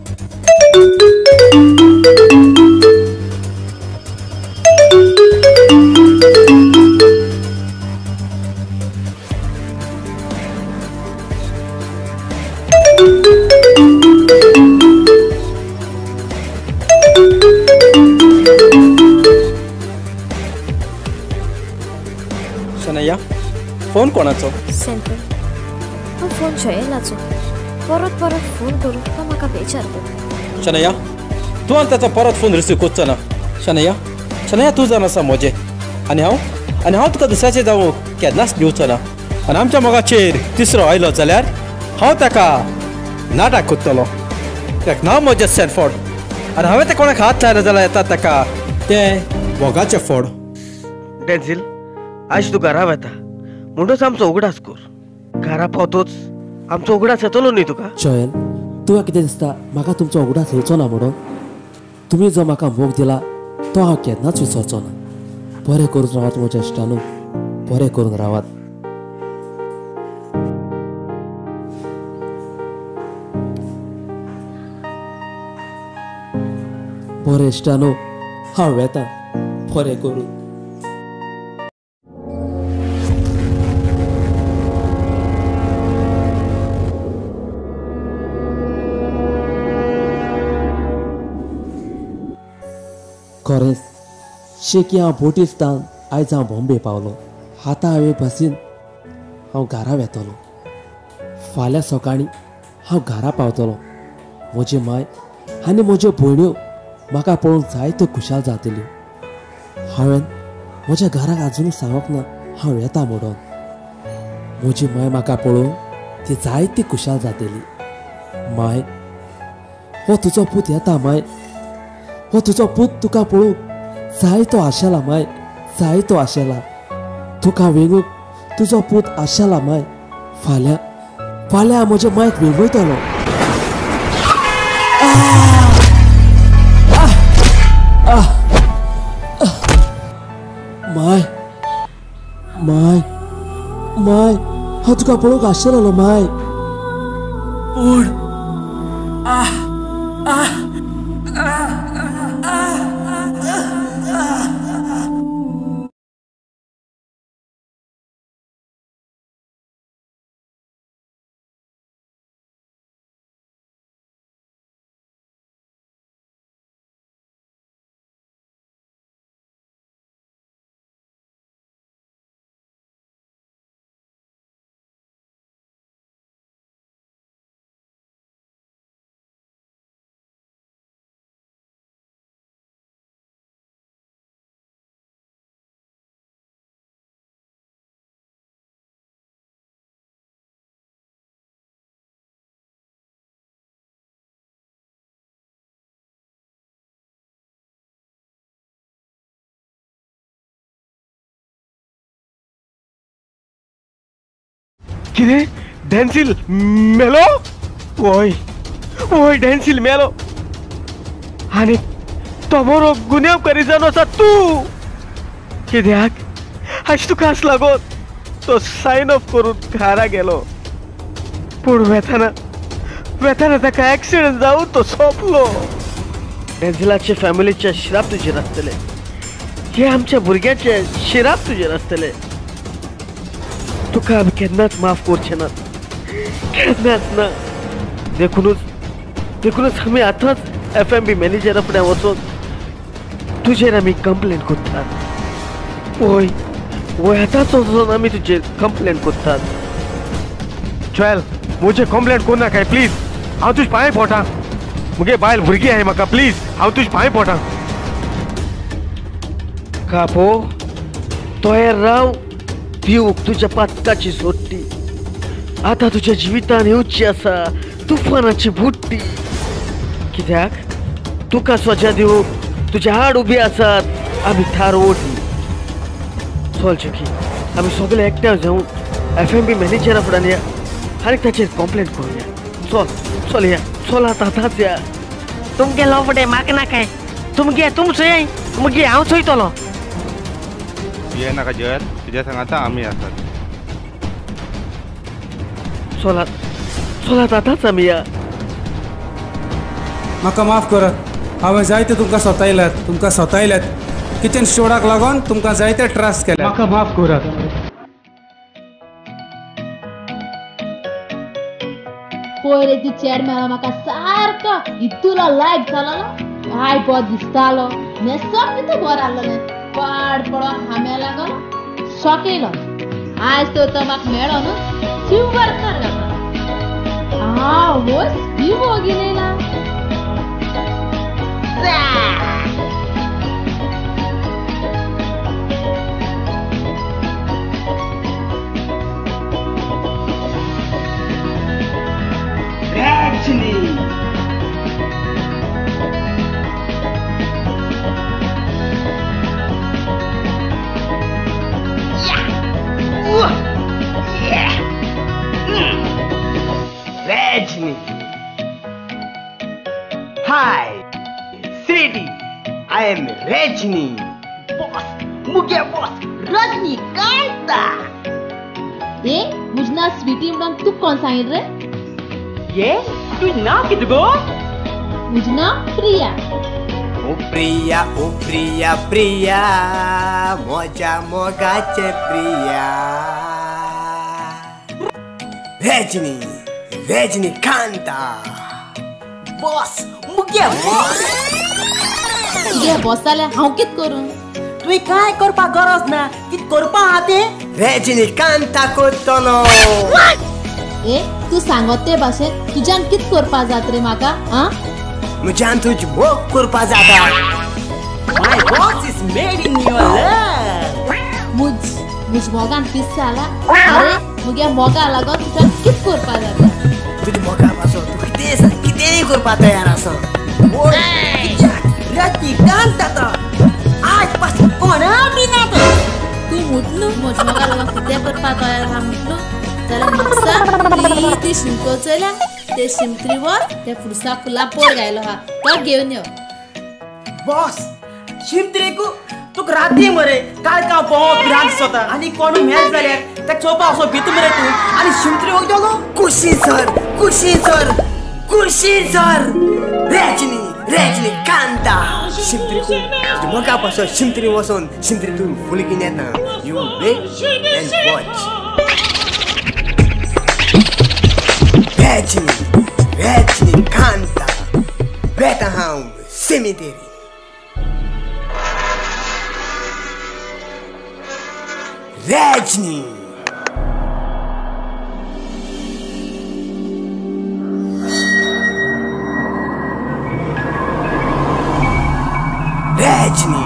शनैया, फोन कोणाचो? सॅनफर्ड, हांव फोन जोयलाचो. परत परत फोन करून तो म्हाका बेजार करता. शनैया, तूं आनी ताचो परत फोन रिसीव करचो ना. शनैया, शनैया, तूं जावन आसा म्हजें आनी हांव आनी हांव तुका दुसऱ्याचें जावंक केन्नाच दिवचो ना. आनी आमच्या मोगाचेर तिसरो आयलो जाल्यार हांव ताका नाटक कोत्तलो. ताका नांव म्हजें सॅनफोर्ड आनी हांवें तें कोणाक हात लायलो जाल्यार येता ताका तें मोगाचें फोड. डेंझिल, आयज तूं घरा वता म्हणटूच आमचो उगडास कर. घरा पावतोच आमचो उगडास येतलो न्ही तुका? जोयल, तुका कितें दिसता म्हाका तुमचो उगडास येवचो ना म्हणून? तुमी जो म्हाका मोग दिला तो हांव केन्नाच विसरचो ना. बरें करून रावात म्हज्या इश्टानू, बरें करून रावात. बरें इश्टानू, हांव वेता. बरें करून. खरेंच शेकी हांव बोटीस्तान आयज हांव बॉम्बे पावलो. आतां हांवे बसीन हांव घरा वेतलो. फाल्यां सकाळीं हांव घरा पावतलो. म्हजी माय आनी म्हज्यो भयण्यो म्हाका पळोवन जायत्यो खुशाल जातल्यो. हांवें म्हज्या घराक आजुनूय सांगूंक ना हांव येता म्हणून. म्हजी माय म्हाका पळोवन ती जायती खुशाल जातली. माय, हो तुजो पूत येता माय. हो तुजो पूत तुका पळोवंक जायतो आशेला माय, जायतो आशेला. तुका वेगूंक तुजो पूत आशेला माय. फाल्यां फाल्यां हांव म्हज्या मायक वेगयतलो. माय माय माय हांव तुका पळोवंक आशिल्लो माय. पूण कितें? डॅन्सिल मेलो? ओय ओय डॅन्सिल मेलो. आनी तो मोरो गुन्यांव करी जावन आसा तूं. कित्याक आयज तुका आस लागोन तो सायन ऑफ करून घरा गेलो. पूण वेताना वेताना ताका एक्सिडंट जावन तो सोंपलो. डॅन्सिलाचे फॅमिलीचे शिराप तुजेर आसतले. हे आमच्या भुरग्याचे शिराप तुजेर आसतले. तुका आमी केन्नाच माफ करचे नात, केन्नाच ना. देखूनच देखूनच आमी आतांच एफ एम बी मॅनेजरा फुड्यान वचून तुजेर आमी कंप्लेन करतात. ओय ओय आतांच वचून आमी तुजेर कंप्लेन करतात. चल म्हजें कंप्लेन कोन्ना काय प्लीज. हांव तुजे पांय पोटां. मुगे बायल भुरगीं आहाय म्हाका प्लीज. हांव तुजे पांय पोटां. कापो तोयर राव पिवूक तुज्या पातकाची सोडटी. आतां तुज्या जिवितान येवची आसा तुफानाची बुट्टी. कित्याक तुका सोजा दिवूंक तुज्या आड उबी आसात आमी थार ओटी. चल चकी आमी सगळे एकठांय जावन एफ एम बी मॅनेजरा फुड्यान या आनी ताचेर कंप्लेन करुया. चल चल या चल आतां आतांच या. तुमगे लोफडे म्हाका नाकाय. तुमगे तुम चोय मुगे हांव चोयतलो. ये नाका जर तुज्या सांगाता आमी आसात. चलात चलात आतांच आमी या. म्हाका माफ करात. हांवें जायते तुमकां सोतायल्यात तुमकां सोतायल्यात. किचन स्टोराक लागून तुमकां जायते त्रास केले. म्हाका माफ करात. पयले ती चेडमेळो म्हाका सारको इतुलो लायक जालो. काय बरो दिसतालो. न्हेसप कितें बरो आहलोलें. पाड पडो हांब्या लागलो शॉकेलो. आज तो तो म्हाका मेळो न्हू जीव बरकर जाता. हांव होस विवो गेलेला. Rajni. Hi, City. I am Rajni. Boss, मुगे boss, रजनीकांत. ए मुझना स्वीटी म्हणून तू कोण सांगितलं रे? ये तू नाव किती गो? मुझना प्रिया. ओ प्रिया ओ प्रिया प्रिया मोजा मोगाचे प्रिया. रजनी रजनीकांत. बॉस मुगे बॉस. कितें बॉस जाल्यार हांव कित करूं तुवें कांय करपाक गरज ना कितें करपा आहा तें रजनीकांता करतलो ए तू सांगत ते भाशेन तुज्यान कित करपा जात रे म्हाका आ म्हज्यान तुजी मोग करपा जाता my boss is made in your love मुज मुज मोगान पीस जाला अरे मुगे मोगा लागोन तुज्यान कित करपा जाता तुजी मोगा पासून तू कितें कितेंय करपा तयार आसा रजनीकांता आज पासून कोणा बिना तू मुटलो मुज मोगा लागोन कितें करपा तयार आहा मुटलो जाल्यार म्हाका ती शिमको चल्या ते शिमत्रीवर त्या फुडसा फुला पोळ गायलो हा तो घेवन यो बॉस शिमत्रेकू तुक राती मरे काय का बहुत बिरांत सोता आणि कोण मॅच जाल्यार त्या चोपा असो भित मरे तू आणि शिमत्रे हो गेलो कुशी सर कुशी सर कुशी सर रजनी रजनी कांता शिमत्रेकू मोका पासो शिमत्रे वसोन शिमत्रे तू फुलकी नेता you wait and watch Reggie, Reggie canta, Betterham Cemetery. Reggie. Reggie.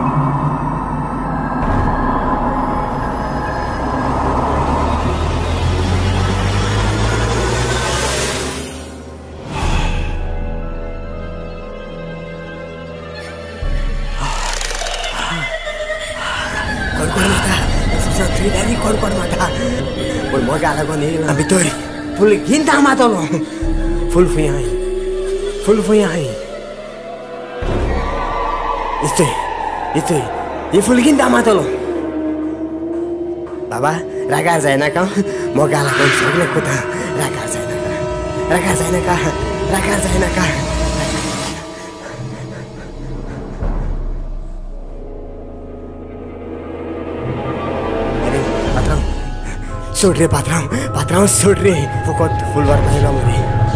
Pun mau gak lagu ni lah betul. Full ginta mata lo. Full fuyai. Full fuyai. Itu, itu, ini full ginta mata lo. Baba, raga zaina kau. Mau gak lagu sebelah kota. Raga zaina kau. Raga zaina kau. Raga zaina kau. सोड रे पात्रांव पात्रांव सोड रे फुकट फुलवार पाहिला मरे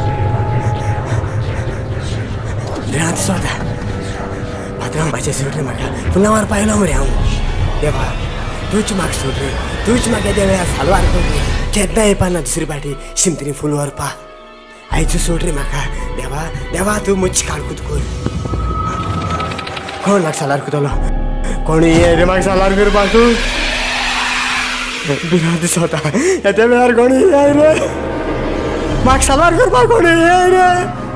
रात सोडा पात्रांव माझे सोड रे म्हाका फुलावार पाहिला मरे हांव देवा तूच म्हाका सोड रे तूच म्हाका देवा सालवार कर रे केन्ना येवपाना दुसरी फाटी शिमतरी फूल व्हरपा आयज सोड रे म्हाका देवा देवा तूं म्हजी काळकूट कर कोण म्हाका सालार करतलो कोण ये रे म्हाका सालार करपाक बिना दिसता येत्या वेळार कोणी येय रे म्हाका सालार करपाक कोणी येय रे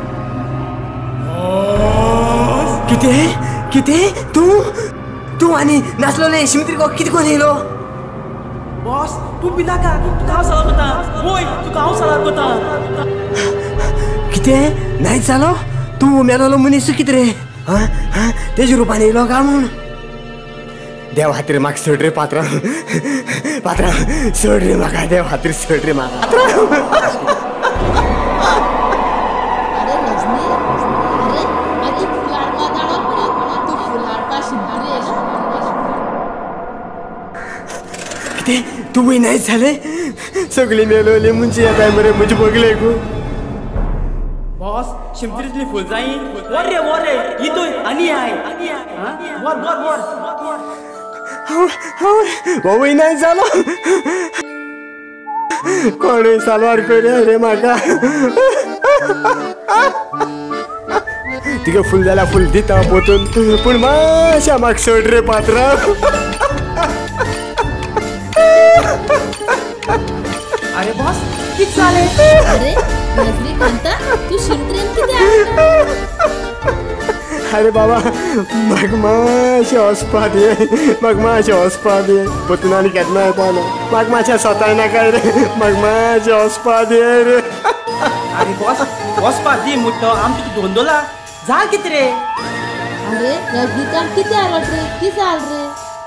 कितें कितें तूं तूं आनी नाचलोले शिमत्रीको कितें कोण येयलो बॉस तूं पिनाका तुका हांव सालार करता वय तुका हांव सालार करता कितें नायच जालो तूं मेलोलो मनीस कितें रे हा हा तेजे रुपान येयलो काय म्हूण देव खातीर म्हाका सोड रे पात्रां पात्रां सोड रे म्हाका देव खातीर सोड रे म्हाका अरे रजनी अरे आधी फुलाडपा दाडो तू फुलाडपा शिमत्रे कितें तूं नायच जालें सगळीं मेलोली म्हणजे येताय मरे म्हजे बगले गो बॉस शिमत्रीतली फूल जाई वर रे वर रे इतोय आनी आय वर वर वर बाबूय नाही झालो कोणी सालवार करे रे म्हाका तिका फुल जाल्यार फुल दिता पोतून पूण मातशा म्हाका सोड रे पात्रां अरे बॉस कितें जालें अरे रजनीकांता तू शिमत्रेन कितें अरे बाबा म्हाका मातशें वचपा दे म्हाका मातशें वचपा दे पोतून आनी केन्ना येताना म्हाका मातशें सोताय नाका रे म्हाका मातशें वचपा दे रे अरे बॉस वचपा दी म्हणटा आमी तुका धोंदोला जा कितें रे अरे रजनीकांत कितें आलो रे कितें जाल रे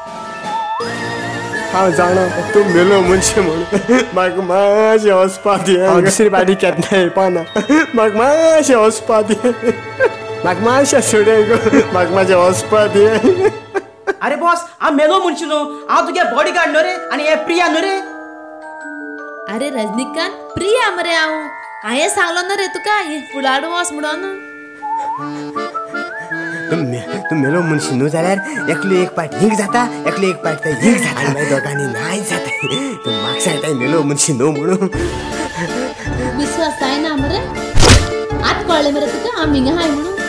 हांव जाणा तूं मेलो मनशें म्हणून म्हाका मातशें वचपा दे हांव दुसरी फाटी केन्ना येवपाना म्हाका मातशें वचपा दे म्हाका मातशें सोडय गो म्हाका मातशें वचपा दे अरे बॉस हांव मेलो मनशी न्हू हांव तुगे बॉडी गार्ड न्हू रे आनी हे प्रिया न्हू रे अरे रजनीकांत प्रिया मरे हांव हांवें सांगलो न्हू रे तुका हे फुलाडू वच म्हणून तू मेलो म्हणशी न्हू जाल्यार एकलो एक पार्ट हिंग जाता एकलो एक पार्ट ते हिंग जाता आनी मागीर दोगांनी नाय जाता तू म्हाका सांगता मेलो म्हणशी न्हू म्हणून विश्वास जायना मरे आत कळ्ळें मरे तुका आमी हिंगा हाय म्हणून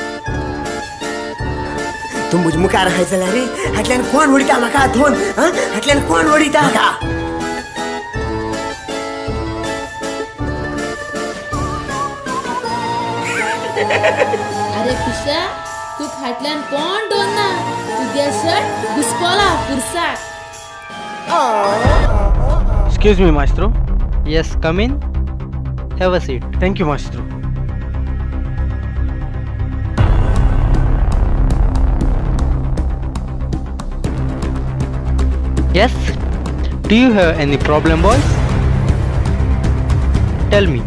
तू म्हजे मुखार हाय जाल्यार रे हातल्यान कोण वडिता म्हाका धोन हातल्यान कोण वडिता म्हाका अरे पिशा तू फाटल्यान कोण दोन्ना तुगे शर्ट घुसकोला पुरसाक Excuse me, maestro. Yes, come in. Have a seat. Thank you, maestro. Yes. Do you have any problem, boys? Tell me.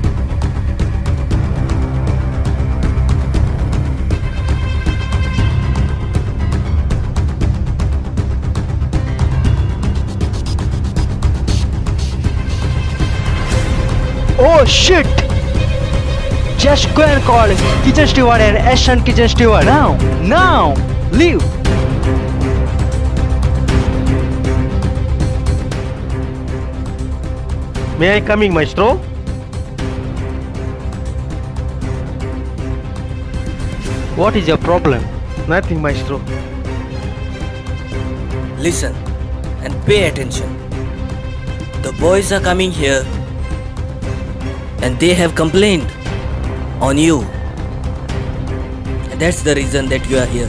Oh shit! Just go and call kitchen steward and assistant kitchen steward now! Now! Leave! May I come in, maestro? What is your problem? Nothing, maestro. Listen and pay attention. The boys are coming here and they have complained on you, and that's the reason that you are here.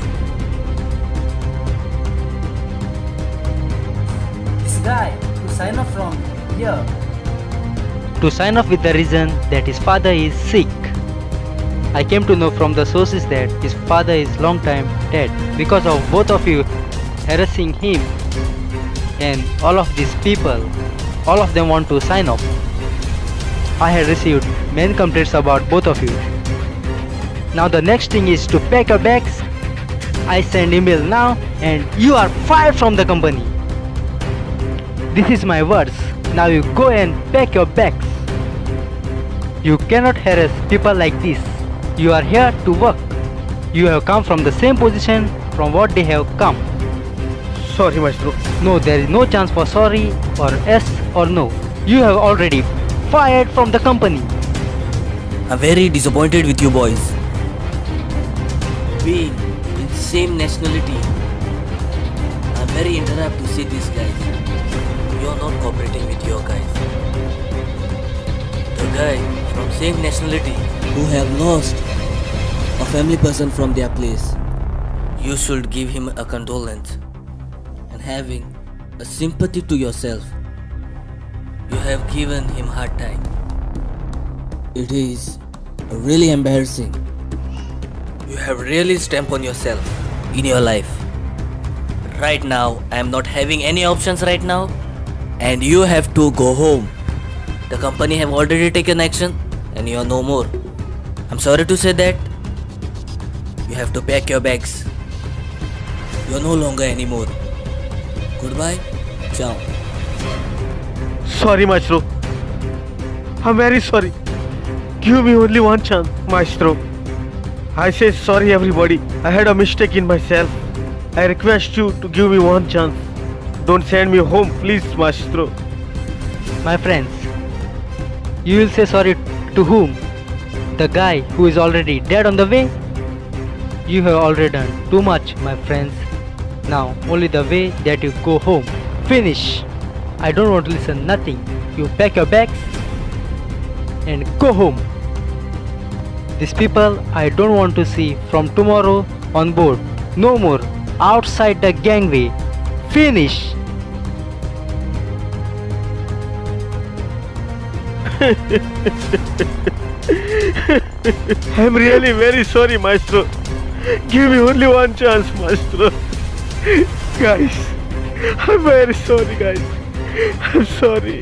This guy to sign off from here. To sign off with the reason that his father is sick. I came to know from the sources that his father is long time dead because of both of you harassing him, and all of these people, all of them want to sign off. I had received many complaints about both of you. Now the next thing is to pack your bags. I send email now and you are fired from the company. This is my words. Now you go and pack your bags. You cannot harass people like this. You are here to work. You have come from the same position from what they have come. Sorry, maestro. No, there is no chance for sorry or yes or no. You have already fired from the company. I'm very disappointed with you boys. Being in same nationality, I'm very interrupt to see these guys. You're not cooperating with your guys. The guy from same nationality who have lost a family person from their place, you should give him a condolence and having a sympathy to yourself. You have given him hard time. It is really embarrassing. You have really stamped on yourself in your life. Right now, I am not having any options right now, and you have to go home. The company have already taken action, and you are no more. I'm sorry to say that. You have to pack your bags. You are no longer anymore. Goodbye. Ciao. Sorry, maestro. I'm very sorry. Give me only one chance, maestro. I say sorry, everybody. I had a mistake in myself. I request you to give me one chance. Don't send me home, please, maestro. My friends, you will say sorry to whom? The guy who is already dead on the way? You have already done too much, my friends. Now only the way that you go home. Finish. I don't want to listen nothing. You pack your bags and go home. These people I don't want to see from tomorrow on board. No more outside the gangway. Finish. I'm really very sorry, maestro. Give me only one chance, maestro. Guys, I'm very sorry, guys. I'm sorry.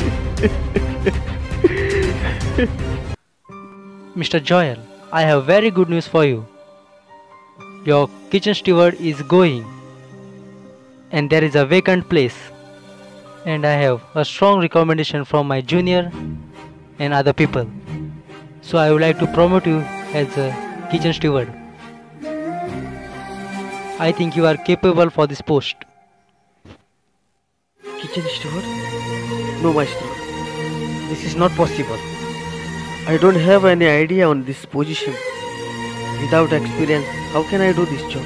Mister Joel, I have very good news for you. Your kitchen steward is going and there is a vacant place, and I have a strong recommendation from my junior and other people. So I would like to promote you as a kitchen steward. I think you are capable for this post. Kitchen steward? No, maestro. This is not possible. I don't have any idea on this position. Without experience, how can I do this job?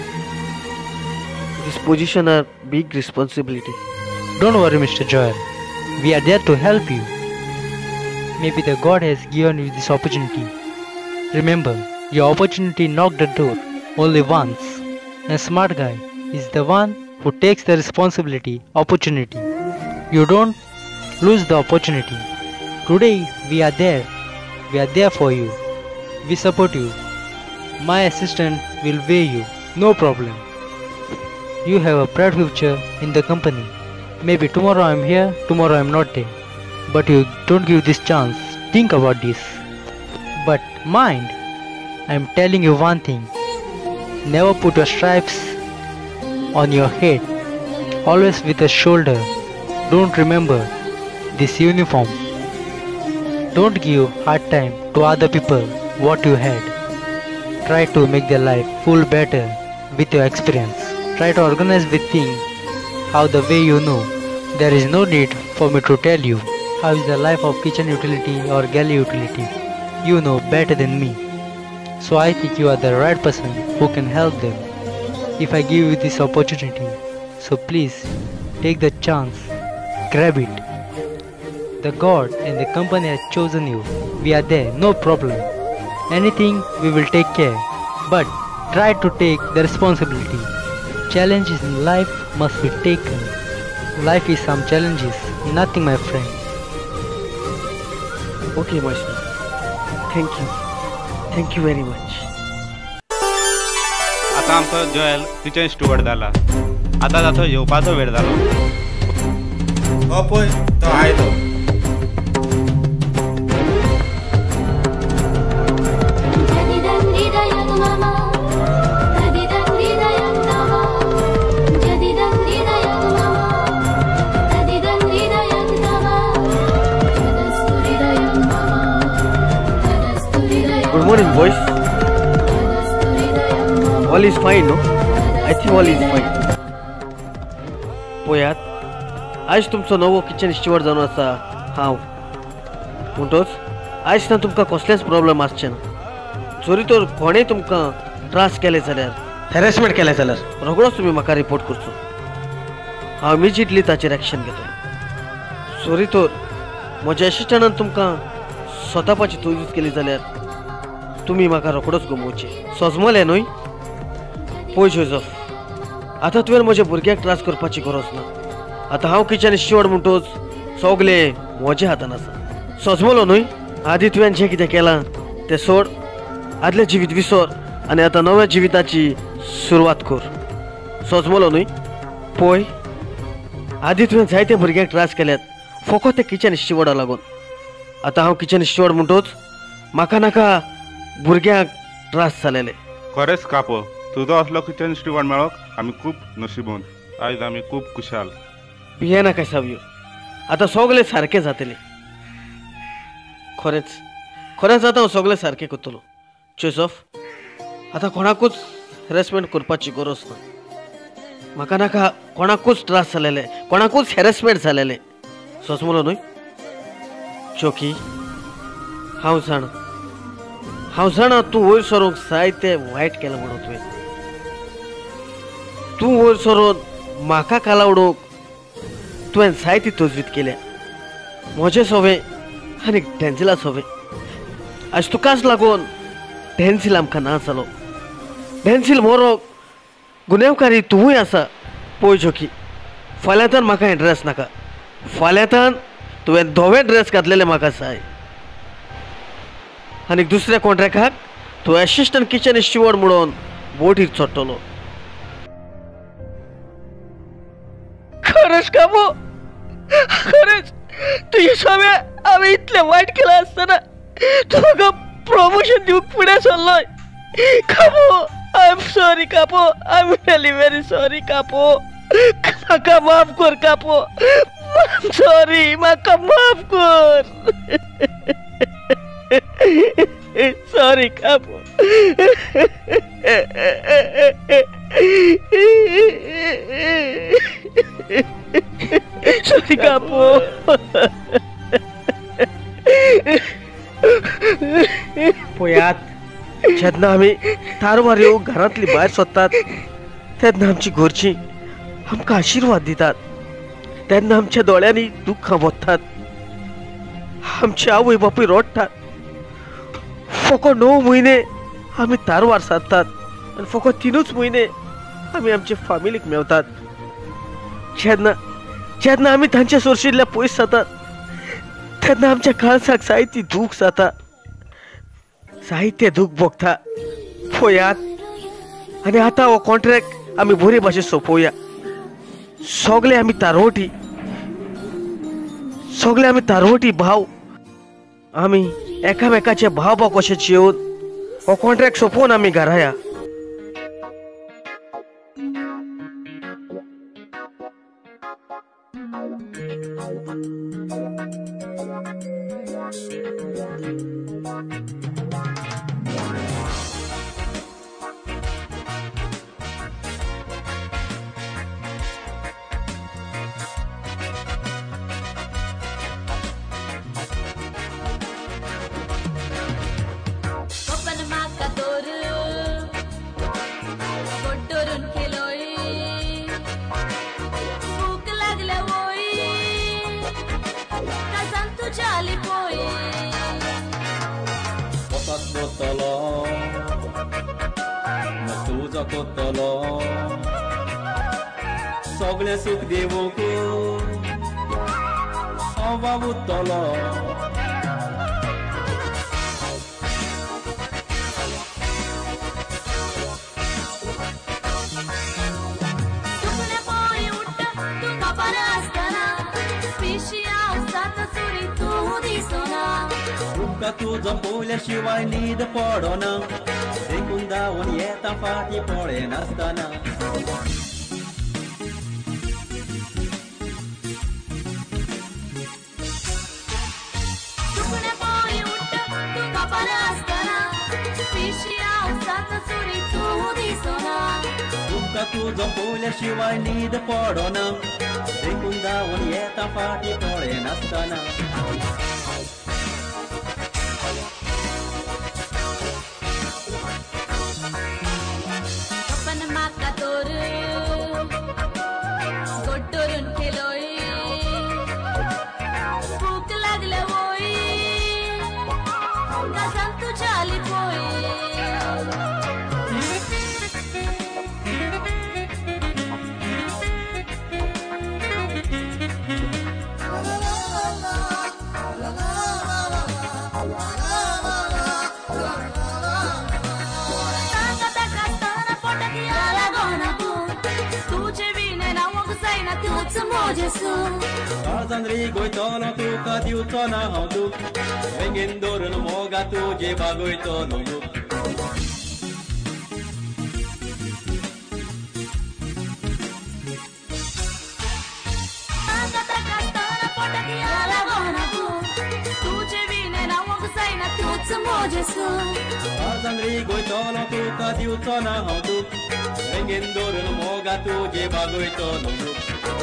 This position are big responsibility. Don't worry, Mister Joel. We are there to help you. Maybe the God has given you this opportunity. Remember, your opportunity knocked the door only once. A smart guy is the one who takes the responsibility, opportunity. You don't lose the opportunity. Today we are there. We are there for you. We support you. My assistant will weigh you. No problem. You have a bright future in the company. Maybe tomorrow I am here, tomorrow I am not there. But you don't give this chance. Think about this. But mind, I am telling you one thing. Never put your stripes on your head. Always with a shoulder. Don't remember this uniform. Don't give hard time to other people what you had. Try to make their life full better with your experience. Try to organize with things how the way you know. There is no need for me to tell you how is the life of kitchen utility or galley utility. You know better than me. So I think you are the right person who can help them. If I give you this opportunity, so please take the chance, grab it. The God and the company has chosen you. We are there, no problem. Anything we will take care, but try to take the responsibility. Challenges in life must be taken. Life is some challenges, nothing my friend. Okay, master. Thank you. Thank you very much. आता आमचो Joel kitchen steward जाला. आता जातो येवपाचो वेळ जालो. हो पळय तो आयलो. Good morning, boys. All is fine, no? I think all is fine. पळयात, आज तुमचो नवो किचन स्टुअर्ड जावन आसा हांव. म्हणटच आयज ना तुमकां कसलेच प्रॉब्लेम आसचे ना. जरी तर कोणेय तुमकां त्रास केले जाल्यार, हॅरेसमेंट केले जाल्यार रोखडोच तुमी म्हाका रिपोर्ट करचो. हांव इमिजिएटली ताचेर एक्शन घेतलो. जरी तर म्हज्या असिस्टंटान तुमकां स्वतापाची तोजूच केली जाल्यार तुम्ही म्हाका रोखडोच गमोवचे. सोजमले न्हय? पळय जोझफ, आतां तुवें म्हज्या भुरग्याक त्रास करपाची गरज ना. आतां हांव किचन स्टुअर्ड म्हणटच सगलें म्हज्या हातान आसा. सोजमलो न्हय? आदी तुवें जें कितें केलां तें सोड. आदलें जिवीत विसर आनी आतां नव्या जिविताची सुरवात कर. सोजमलो न्हय? पळय, आदी तुवें जायते भुरग्यांक त्रास केल्यात फकत ते किचन स्टुअर्डा लागून. आतां हांव किचन स्टुअर्ड म्हणटच म्हाका नाका भुरग्यांक त्रास जालेले. खरेंच कापो, तुजो असलो किचन स्टुअर्ड मेळोक आमी खूब नशिबोंत. आयज आमी खूब खुशाल. भिये नाका सावयो, आतां सगळें सारकें जातलें. खरेंच खरेंच आतां हांव सगळें सारकें करतलो. जोझफ, आतां कोणाकूच हॅरेसमेंट करपाची गरज ना. म्हाका नाका कोणाकूच त्रास जालेले, कोणाकूच हॅरेसमेंट जालेले. सोजमलो न्हय? चोकी, हांव जाण हांव जाणा तूं वयर सरोंक जायते वायट केलें म्हणून तुवें. तूं वयर सरोन म्हाका कालावडोवंक तुवें जायती तजवीज केल्या. म्हजें सवें आनी डॅन्झिला सवें. आज तुकाच लागून डॅन्झिल आमकां ना जालो. डॅन्झिल मोरोक गुन्यांवकारी तूंय आसा. पळय जोकी, फाल्यांतान म्हाका हें ड्रेस नाका. फाल्यांतान तुवें धवे ड्रेस घातलेले म्हाका जाय. आनी दुसऱ्या कॉन्ट्रॅक्टाक तूं एसिस्टंट किचन स्टुअर्ड म्हणून बोटीर चडटलो. खरेंच कामो, खरेंच तुझे सगळे हांवें इतलें वायट केलां आसतना तूं म्हाका प्रमोशन दिवंक फुडें सरलोय. कामो, आय एम सॉरी कापो. I am really very sorry कापो. म्हाका माफ कर कापो. सॉरी, म्हाका माफ कर. सॉरी कापो. सॉरी कापो. पोयात जेन्ना आमी तारवार येवंक घरांतली भायर सोदतात तेन्ना आमची घरची आमकां आशिर्वाद दितात. तेन्ना आमच्या दोळ्यांनी दुख्खां वतात. आमचे आवय बापूय रडटात. फकत णव म्हयने आमी तारवार सादतात आनी फकत तिनूच म्हयने आमी आमचे फामिलीक मेवतात. जेन्ना जेन्ना आमी तांचे सोरशिल्ल्या पयस जातात तेन्ना आमच्या काळजाक जायती दूख जाता, जायते दूख भोगता. पळयात आनी आतां हो कॉन्ट्रॅक्ट आमी बरे भाशेन सोंपोवया. सगळे आमी तारवटी सगळे आमी तारवटी भाव. आमी एकामेकाचे भाव भाव कशे जेवन हो कॉन्ट्रॅक्ट सोंपोवन आमी घरा या. सगळे सुख देवोक अभाव उरतलो. तुमकां तुजो पळयल्या शिवाय न्हीद पडना. देखून धांवन येता फाटी पळय नासतना. तुमकां तुजो पळयल्या शिवाय न्हीद पडना. देखून धांवन येता फाटी पळय नासतना. काळजांद्री गोयतलो तुका दिवचो ना हांव दूख. वेंगेन धरून मोगा तुजे बागयतलो लोक. काळजांद्री गोयतलो तुका दिवचो ना हांव दूख. वेंगेन धरून मोगा तुजे बागयतलो लोक.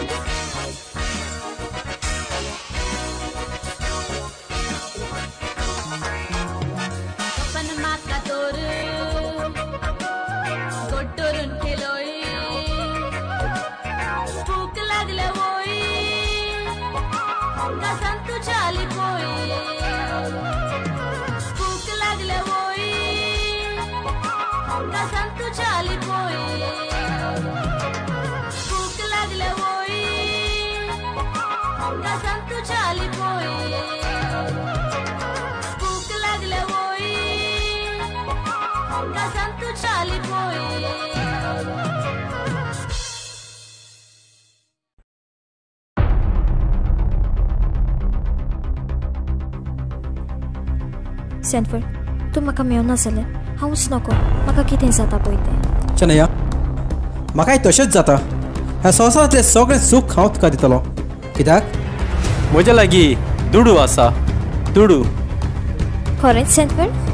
सेंटफोर्ड, तूं म्हाका मेवना जाल्यार हांवूच नको. म्हाका कितें जाता पळय तें. चनया, म्हाकाय तशेंच जाता. ह्या संवसारांतलें सगळें सूख हांव तुका दितलो. कित्याक म्हज्या लागीं दुडू आसा. दुडू. खरेंच सेंटफोर्ड?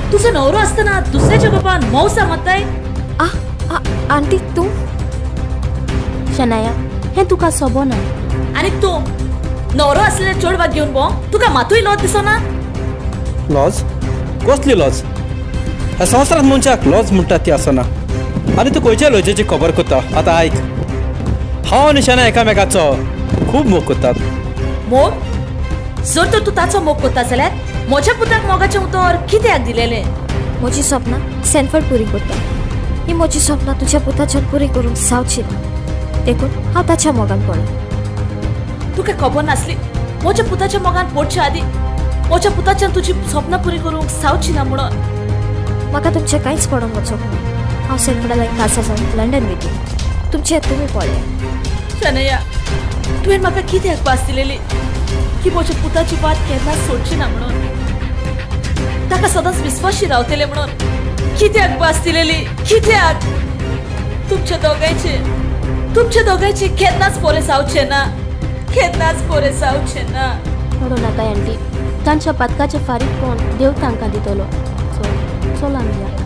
तुझो नवरो असताना दुसऱ्याच्या बापान मौसा म्हणताय आ आ आंटी तू शनाया हे तुका सोबो ना आणि तू नवरो असलेल्या चोडवाक घेऊन भो तुका मातूय लॉज दिसना लॉज कसली लॉज ह्या संवसारांत मनशाक लॉज म्हणटात ती आसना आनी तूं खंयच्या लॉजेची खबर करता आतां आयक हांव आनी शना एकामेकाचो खूब मोग करतात मोग जर तर तू ताचो मोग करता जाल्यार म्हज्या पुताक मोगाचें उतर कित्याक दिलेलें म्हजी सपना सॅनफर्ड पुरी करता ही म्हजी सपना तुज्या पुताच्यान पुरी करूंक जावची ना देखून हांव ताच्या मोगान पडलें तुका खबर नासली म्हज्या पुताच्या मोगान पडच्या आदी म्हज्या पुताच्यान तुजी सपना पुरी करूंक जावची ना म्हणून म्हाका तुमचें कांयच पडोंक वचोंक ना हांव सॅनफर्डा एक खासा जावन लंडन वेती तुमचे तुमी पडले शनया तुवें म्हाका कित्याक पास दिलेली की म्हज्या पुताची बात केन्नाच सोडची ना म्हणून ताका सदांच विस्वाशी रावतले म्हणून कित्याक पास दिलेली कित्याक तुमच्या दोगांयचे तुमच्या दोगांयचे केन्नाच पोरे जावचे ना केन्नाच पोरे जावचे ना रडू नाका आंटी तांच्या पातकाचे फारीक कोण देव तांकां दितलो चल चल आमी या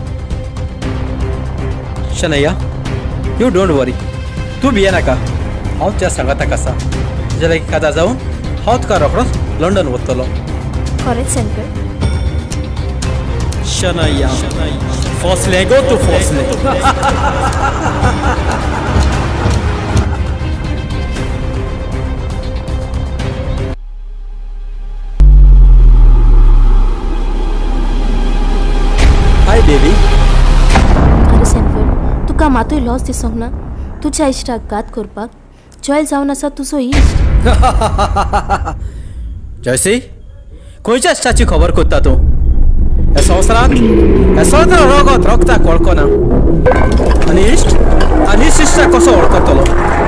शनया यू डोंट वरी तूं भिये नाका हांव त्या सांगाताक आसा जाल्यार एक कादा जावन हांव तुका रोखडोच लंडन वतलो खरेंच सॅनफर्ड शनया फसले गो तूं फसले हाय बेबी अरे सॅनफर्ड तुका मातूय लॉस दिसोंक ना तुज्या इश्टाक घात करपाक जॉयल जावन आसा तुजो इश्ट जयसी खंयच्या इश्टाची खबर करता तूं ह्या संवसारांत ह्या संवसारांत रगत रगताक वळखना आनी इश्ट आनी इश्ट इश्टाक कसो वळखतलो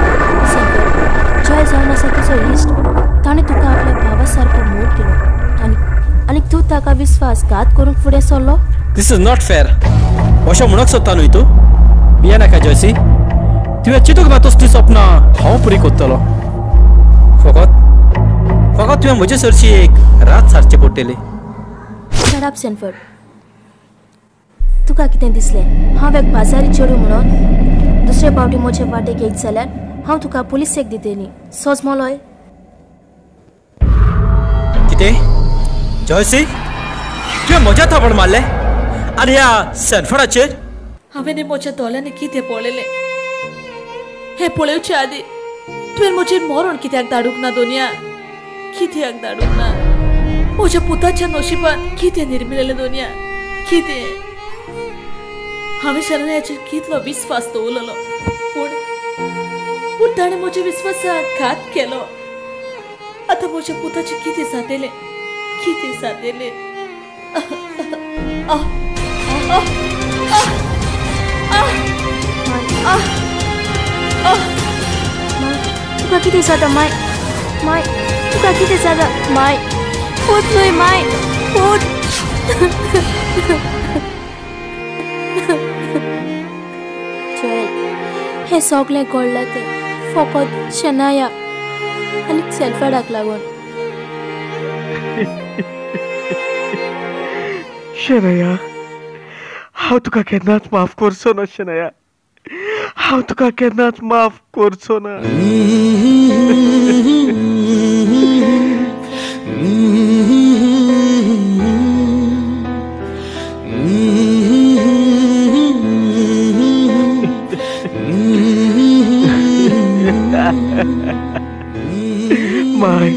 जॉयल जावन आसा तुजो इश्ट ताणें तुका आपल्या भावा सारको मोग केलो आनी आनी तूं ताका विस्वास घात करूंक फुडें सरलो दिस इज नॉट फेर अशें म्हणूंक सोदता न्हय तूं भिये नाका जयसी तुवें चिंतूंक ना तसली सपना हांव पुरी करतलो फकत फकत तुवें म्हजे सरशी एक रात सारची पडटली शट अप सॅनफर्ड तुका कितें दिसलें हांव एक बाजारी चेडूं म्हणून दुसरे फावटी म्हजे वाटेक येत जाल्यार हांव तुका पुलिसेक दितेली सोज मोलोय कितें जयसी तुवें म्हज्या थापड मारले आनी ह्या सॅनफर्डाचेर हांवें म्हज्या दोळ्यांनी कितें पळयलें हे पळोवच्या आदी तुवें म्हजेर मरण कित्याक धाडूंक ना दोनिया कित्याक धाडूंक ना म्हज्या पुताच्या नशिबान कितें निर्मिलेलें दोनिया कितें हांवें शरण्याचेर कितलो विस्वास दवरलेलो पूण पूण ताणें म्हज्या विस्वासाक घात केलो आतां म्हज्या पुताचें कितें जातलें कितें जातलें तुका कितें जाता माय माय तुका कितें जाता माय फूट न्हय माय फूट जॉयल हें सगळें घडलां तें फकत शनाया आनी सॅनफर्डाक लागून शनाया हांव तुका केन्नाच माफ करचो ना शनाया हांव तुका केन्नाच माफ करचो ना माय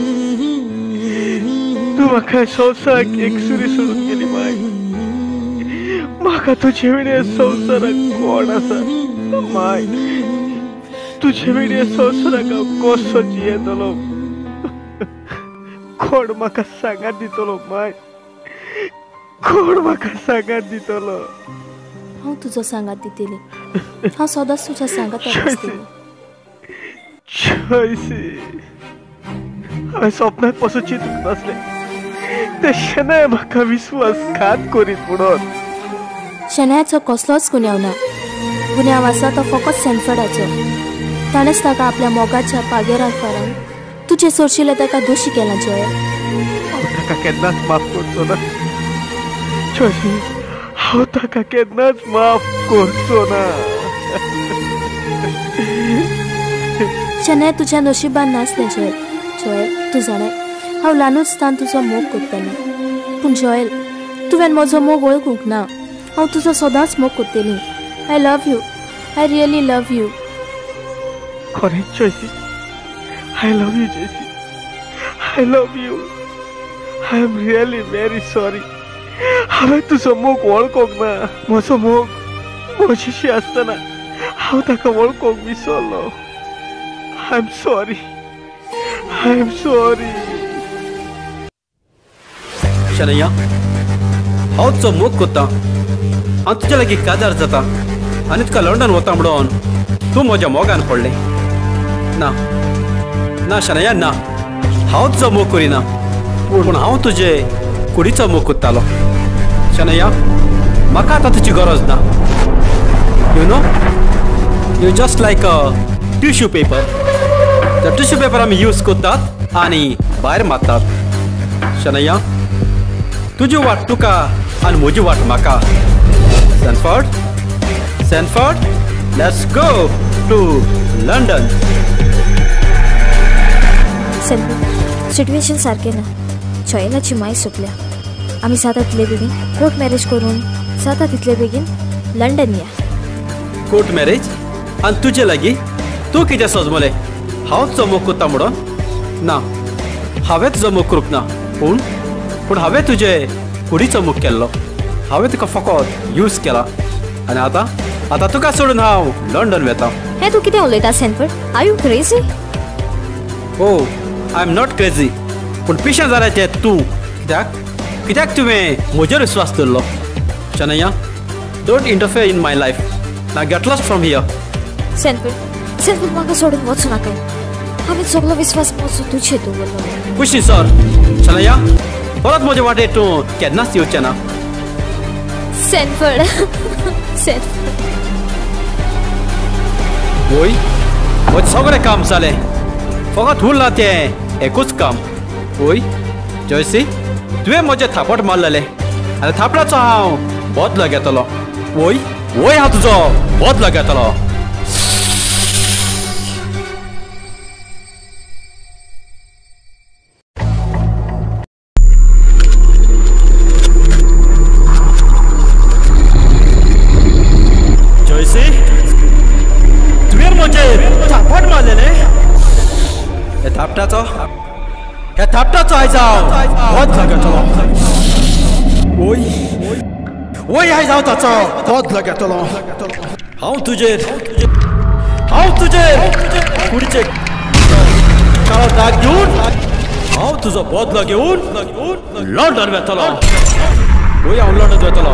तू म्हाका संवसाराक एकसुरी सोडून गेली माय म्हाका तुजे वेळे संवसाराक कोण आसा माय तुजे वेळे संवसाराक हांव कसो जियेतलो कोण म्हाका सांगात दितलो माय कोण म्हाका सांगात दितलो हांव तुजो सांगात दितली हांव सदांच तुज्या सांगात आसतली हांवें सपनाक पासून चिंतूंक नासलें ते शनाय म्हाका विस्वासघात करीत म्हणून शनायाचो कसलोच गुन्यांव ना गुन्यांव आसा तो फकत सॅनफर्डाचो ताणेंच ताका आपल्या मोगाच्या पागेराक व्हरून तुजे सोडशिल्ले ताका दोशी केला जॉयल हांव ताका केन्नाच माफ करचो ना जॉयसी हांव ताका केन्नाच माफ करचो ना. शनाय तुज्या नशिबान नासलें जॉयल. जॉयल तूं जाणाय हांव ल्हानूचतान तुजो मोग करतालें. पूण जॉयल तुवें म्हजो मोग वळखूंक ना. हांव तुजो सदांच मोग करतलीं. I love you. I really love you. खरेंच Joycy, I love you Joycy. I love you. I am really very sorry. हांवें तुजो मोग वळखोंक ना. म्हजो मोग म्हजीशी आसतना हांव ताका वळखोंक विसरलो. I am sorry. I am sorry. Shanaya, हांव तुजो मोग करतां. हांव तुजे लागीं काजार जाता आनी तुका लंडन वता म्हणून तूं म्हज्या मोगान पडलें. ना ना शनैया, ना. हांव तुजो मोग करिना, पूण हांव तुजे कुडीचो मोग करतालो. शनैया, म्हाका आतां तुजी गरज ना. You know, you just like a tissue paper. त्या टिश्यू पेपर आमी यूज करतात आनी भायर मारतात. शनैया, तुजी वाट तुका आनी म्हजी वाट म्हाका. Sanford, Sanford, let's go to London. Sanford, situation सारकें ना. जॉयलाची माय सोंपल्या. आमी जाता तितले बेगीन कोर्ट मॅरेज करून जाता तितले बेगीन लंडन या. Court marriage? आनी तुजे लागीं तूं कितें सजमलें? हांव तुजो मोग करता म्हणून? ना, हांवें तुजो मोग करूंक ना. पूण पूण हांवें तुजे कुडीचो मोग केल्लो. हांवें तुका फकत यूज केला आनी आतां आतां तुका सोडून हांव लंडन वेता. हें तूं कितें उलयता Sanford? Are you crazy? Oh, I am not crazy. पूण पिशें जालें तें तूं. कित्याक कित्याक तुवें म्हजेर विस्वास दवरलो. Shanaya, don't interfere in my life. ना get lost from here. Sanford, Sanford म्हाका सोडून वचूं नाका. हांवें सगळो विस्वास म्हजो तुजेर दवरलो. खुशी सर. शनैया, परत म्हजे वाटेर तूं केन्नाच येवचें ना. सॅनफर्ड, सॅनफर्ड. वय, म्हजें सगळें काम जालें. फकत उरलां तें एकूच काम. वय जॉयसी, तुवें म्हजें थापट मारलेलें आनी थापडाचो हांव बदलो घेतलो. वय वय हांव तुजो बदलो घेतलो. जॉयसी, तुवें म्हजें थापट मारलेलें. हे थापटाचो हे थापटाचो आयज हांव बदलो घेतलो. वय वय आयज हांव ताचो बदलो घेतलो. हांव तुजेर हांव तुजेर कुडीचे काळो दाग घेवन हांव तुजो बदलो घेवन लंडन वेतलो. वय हांव लंडन वेतलो.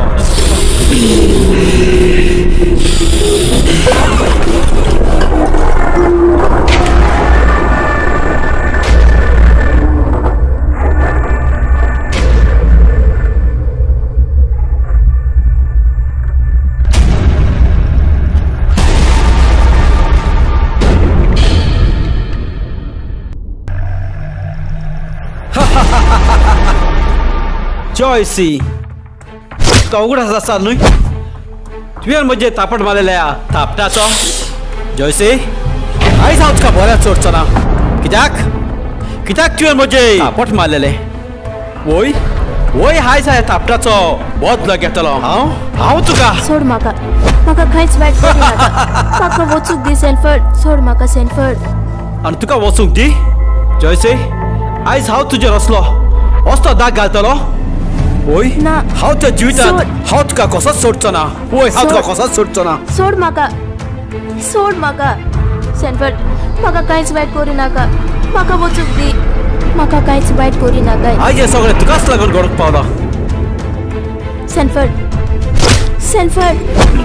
जॉयसी, तुका उगडास आसा न्हय? तुवें म्हजें थापट मारलेल्या थापटाचो. जॉयसी, आयज हांव तुका बऱ्याक सोडचो ना. कित्याक कित्याक तुवें म्हजें थापट मारलेलें. वय वय आयज हांवें थापटाचो बदलो घेतलो. हांव हांव तुका सोड. म्हाका म्हाका कांयच वायट करिनाका. म्हाका वचूंक दी सॅनफर्ड. सोड म्हाका सॅनफर्ड. आनी तुका वचूंक दी? जॉयसी, आयज हांव तुजेर असलो असलो दाग घालतलो. वय हांव त्या जिवितांत हांव तुका कसोच सोडचो ना. वय हांव तुका कसोच सोडचो ना. सोड म्हाका. सोड म्हाका सॅनफर्ड. म्हाका कांयच वायट करिनाका. म्हाका वचूंक दी. म्हाका कांयच वायट करिनाका. आयज हें सगळें तुकाच लागून घडोवंक पावला. सॅनफर्ड, सॅनफर्ड.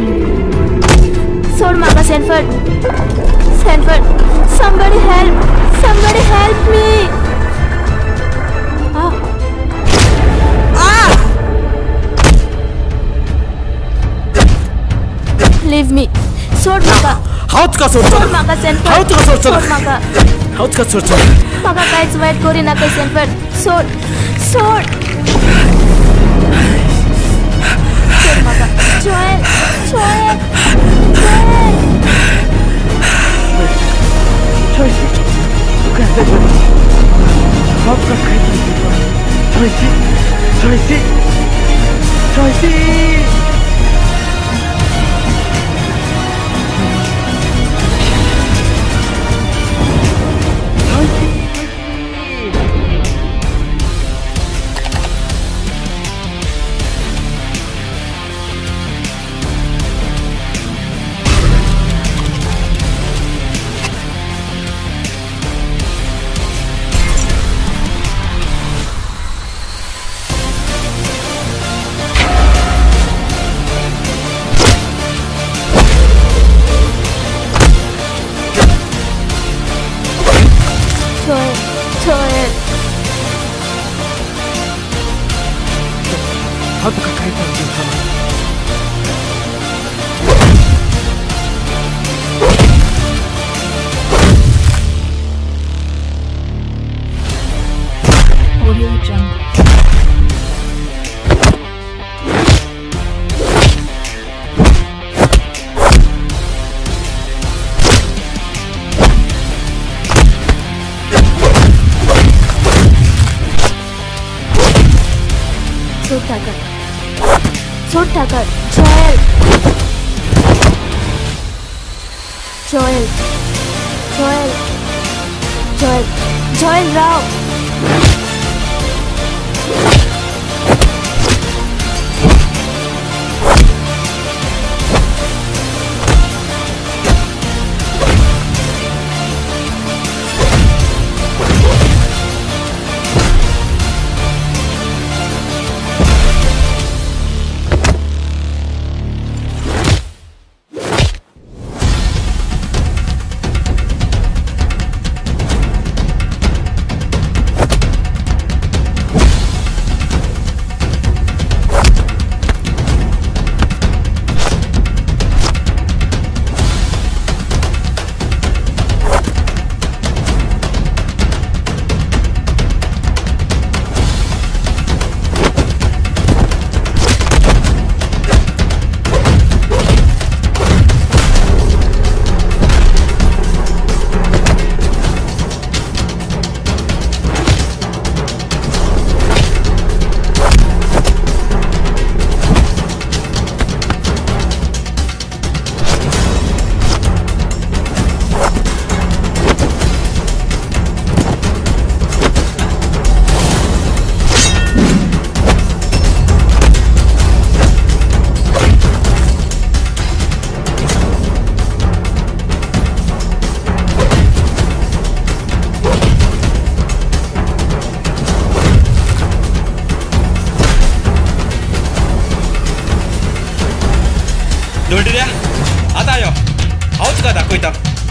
सोड म्हाका Sanford. सॅनफर्ड, somebody help. Somebody help me. Ah. Leave me. सोड म्हाका. हांव तुका सोडचो ना. म्हाका सॅनफर्ड. हांव तुका सोडचो ना. सोड म्हाका. हांव तुका सोडचो ना. म्हाका कांयच वायट करिनाका सॅनफर्ड. सोड सोड. सोड म्हाका Joel Joel Joel Tracy, tu काय झालं? बाप का काय झालं? Tracy, Tracy, Tracy. Joel Joel बाप का काय झालं? Audio Jungle. सोड टाकर सोड टाकर Joel Joel Joel Joel Joel राव दोंडऱ्या आता यो हांव तुका दाखयता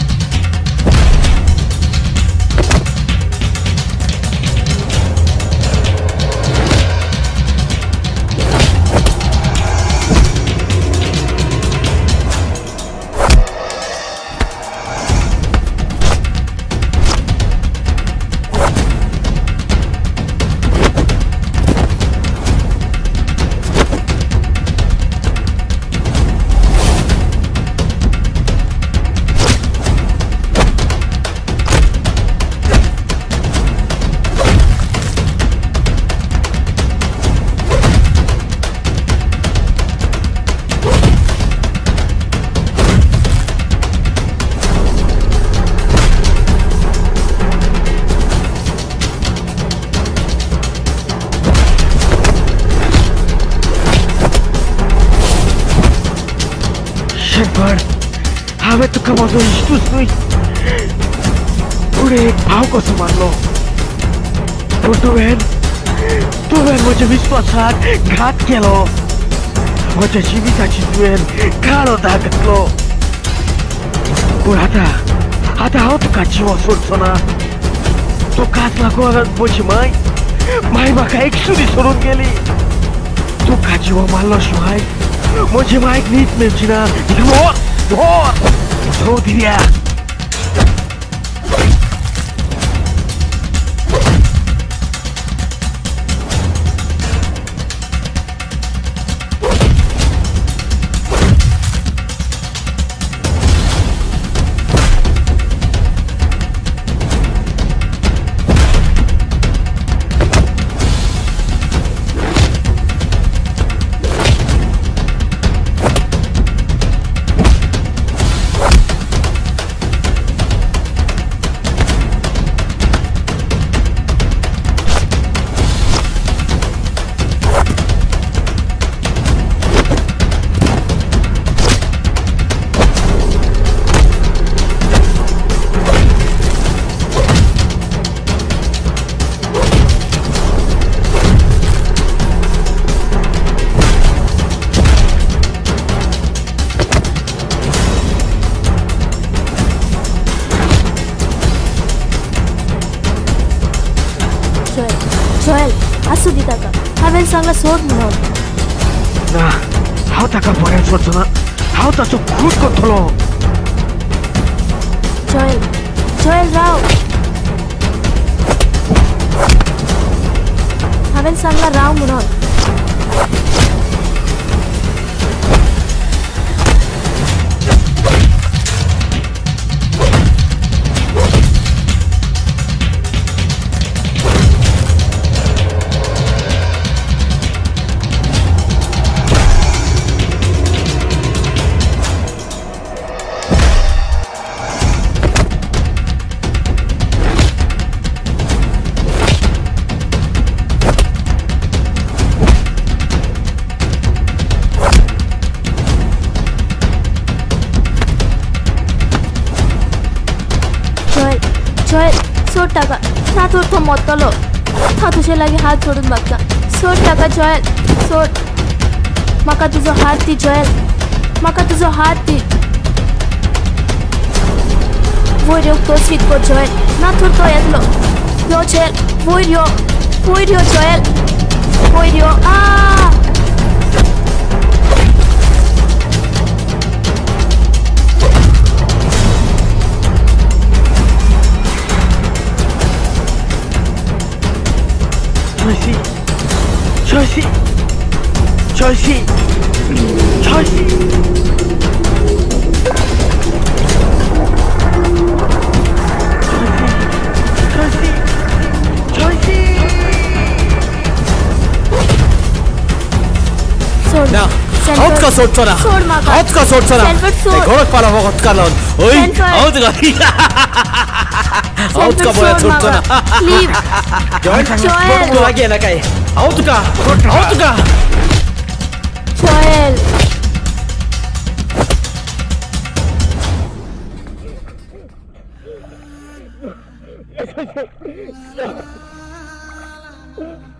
हांवें तुका म्हजो इश्टूच न्हय फुडें एक भाव कसो मारलो पूण तुवें तुवें म्हज्या विस्वासाक घात केलो म्हज्या जिविताची तुवें काळो दाग घातलो पूण आतां आतां हांव तुका जिवो सोडचो ना तुकाच लागून म्हजी माय माय म्हाका एकसुरी सोडून गेली तुका जिवो मारलो शिवाय म्हजी मायक न्हीद मेळची ना चौधरी जॉयल आसू दी ताका हांवें सांगला सोड म्हणून ना हांव ताका बऱ्याक सोडचो ना हांव ताचो खून करतलो जॉयल जॉयल राव हांवें सांगला राव म्हणून जॉयल सोड ताका ना तर तो मरतलो हांव तुजे लागीं हात जोडून मागता सोड ताका जॉयल सोड म्हाका तुजो हात दी जॉयल म्हाका तुजो हात दी वयर येवंक तो सीट गो जॉयल ना तर तो येतलो यो जॉयल वयर यो वयर यो जॉयल वयर यो आ Joycey, Joycey, Joycey, Joycey. Joycey, Joycey, सोड ना हात का सोडचो ना सोड म्हाका हात का सोडचो ना सेल्फर सोड घोडक पाला वगत का लावन ओय हात का हात का बोला सोडचो ना लीव जॉयल तू लागे ना काय हात का हात का जॉयल Joycey.